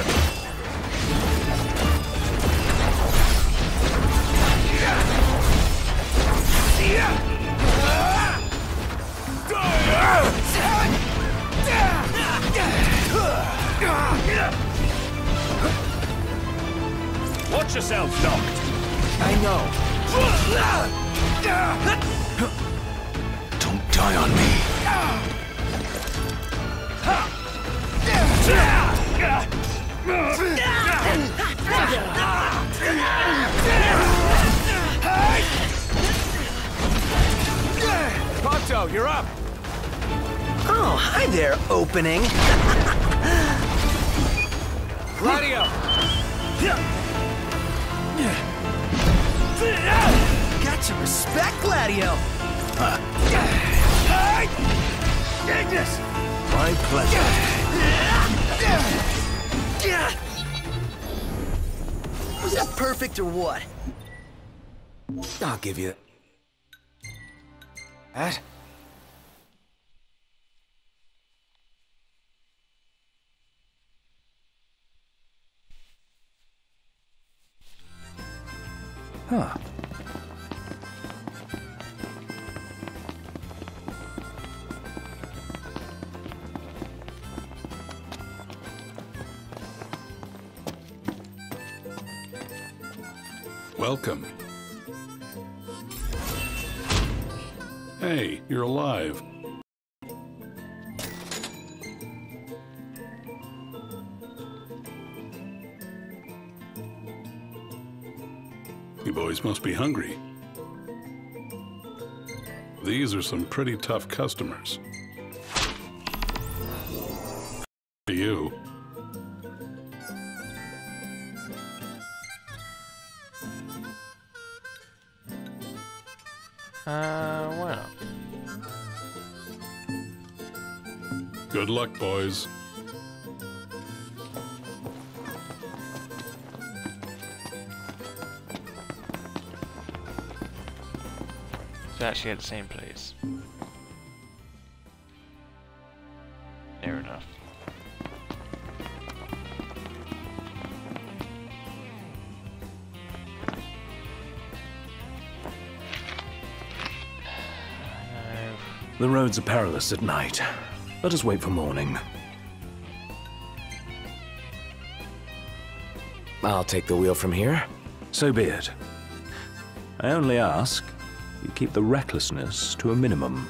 Watch yourself, Doc. I know. Don't die on me. Prompto, you're up! Oh, hi there, opening. Gladio! Got to respect Gladio. Huh. Ignis! My pleasure. Was that perfect or what? I'll give you that. Huh. Welcome. Hey, you're alive. You boys must be hungry. These are some pretty tough customers. To you. Uh, why not? Good luck, boys. It's actually at the same place. Fair enough. The roads are perilous at night. Let us wait for morning. I'll take the wheel from here. So be it. I only ask you keep the recklessness to a minimum.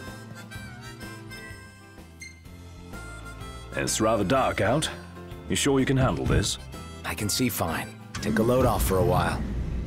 It's rather dark out. You sure you can handle this? I can see fine. Take a load off for a while.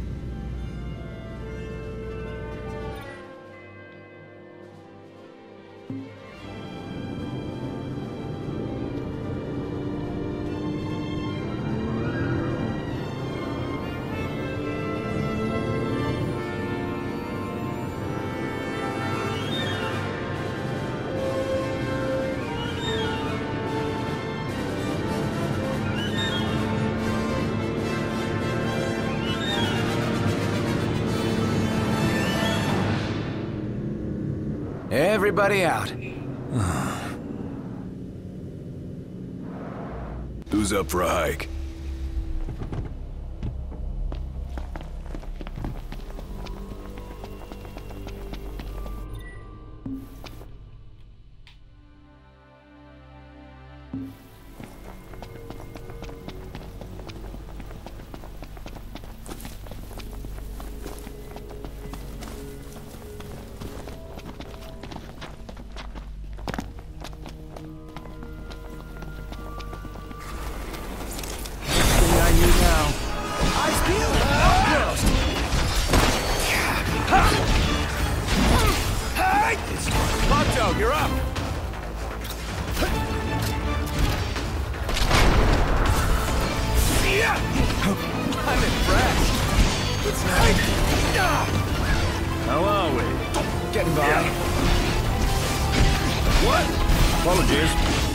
Everybody out. Who's up for a hike? You're up! I'm impressed. It's nice. How are we? Getting by. Yeah. What? Apologies.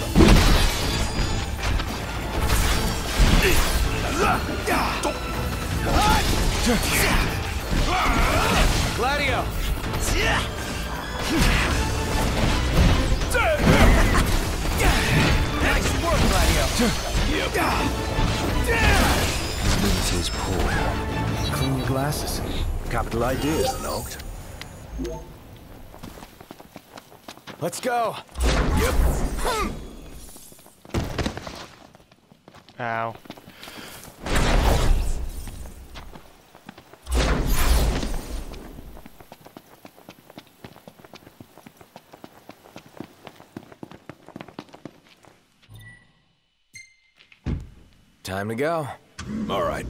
Gladio! Nice work, Gladio! Yep. His poor. Clean your glasses. Capital ideas, Noct. Let's go. Yep. Ow. Time to go. All right.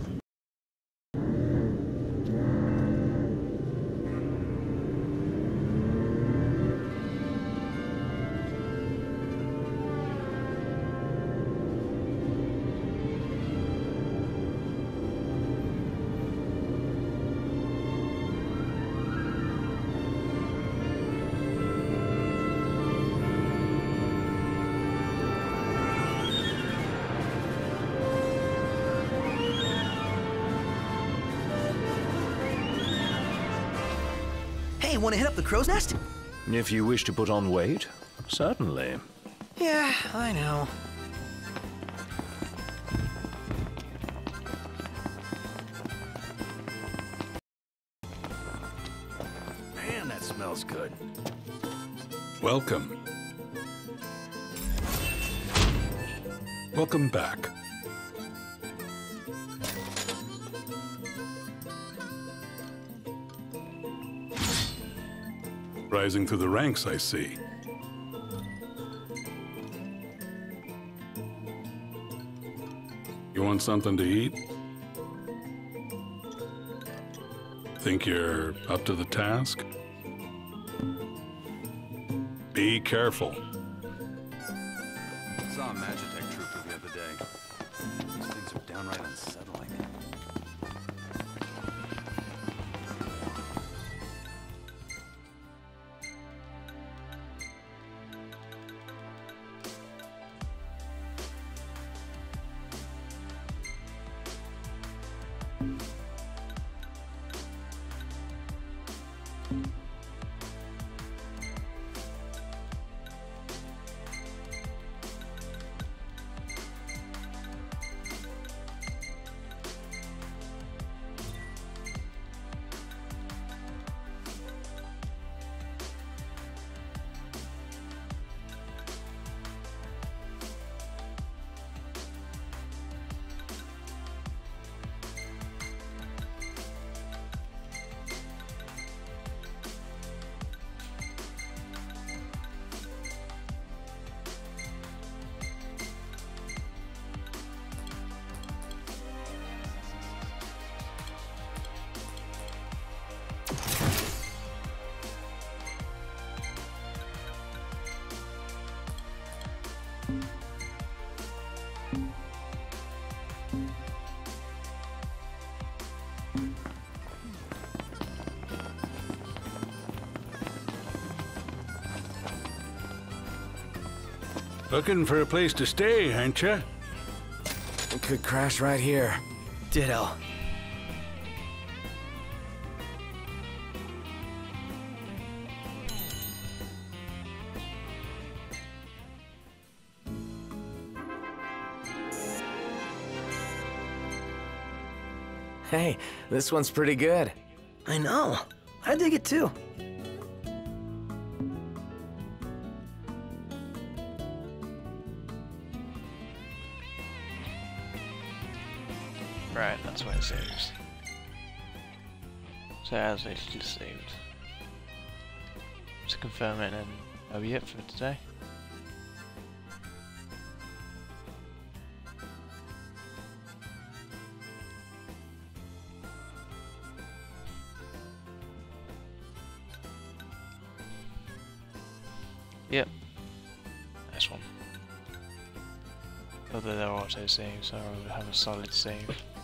Hey, wanna hit up the crow's nest? If you wish to put on weight, certainly. Yeah, I know. Man, that smells good. Welcome. Welcome back. Rising through the ranks, I see. You want something to eat? Think you're up to the task? Be careful. Saw a Magitech trooper the other day. These things are downright unsettling. Looking for a place to stay, ain't ya? Could crash right here. Ditto. Hey, this one's pretty good. I know. I dig it too. Right, that's where it saves. So it has actually saved. To confirm it, and that'll be it for today. Yep, this one. Although they're auto save, so I'll have a solid save.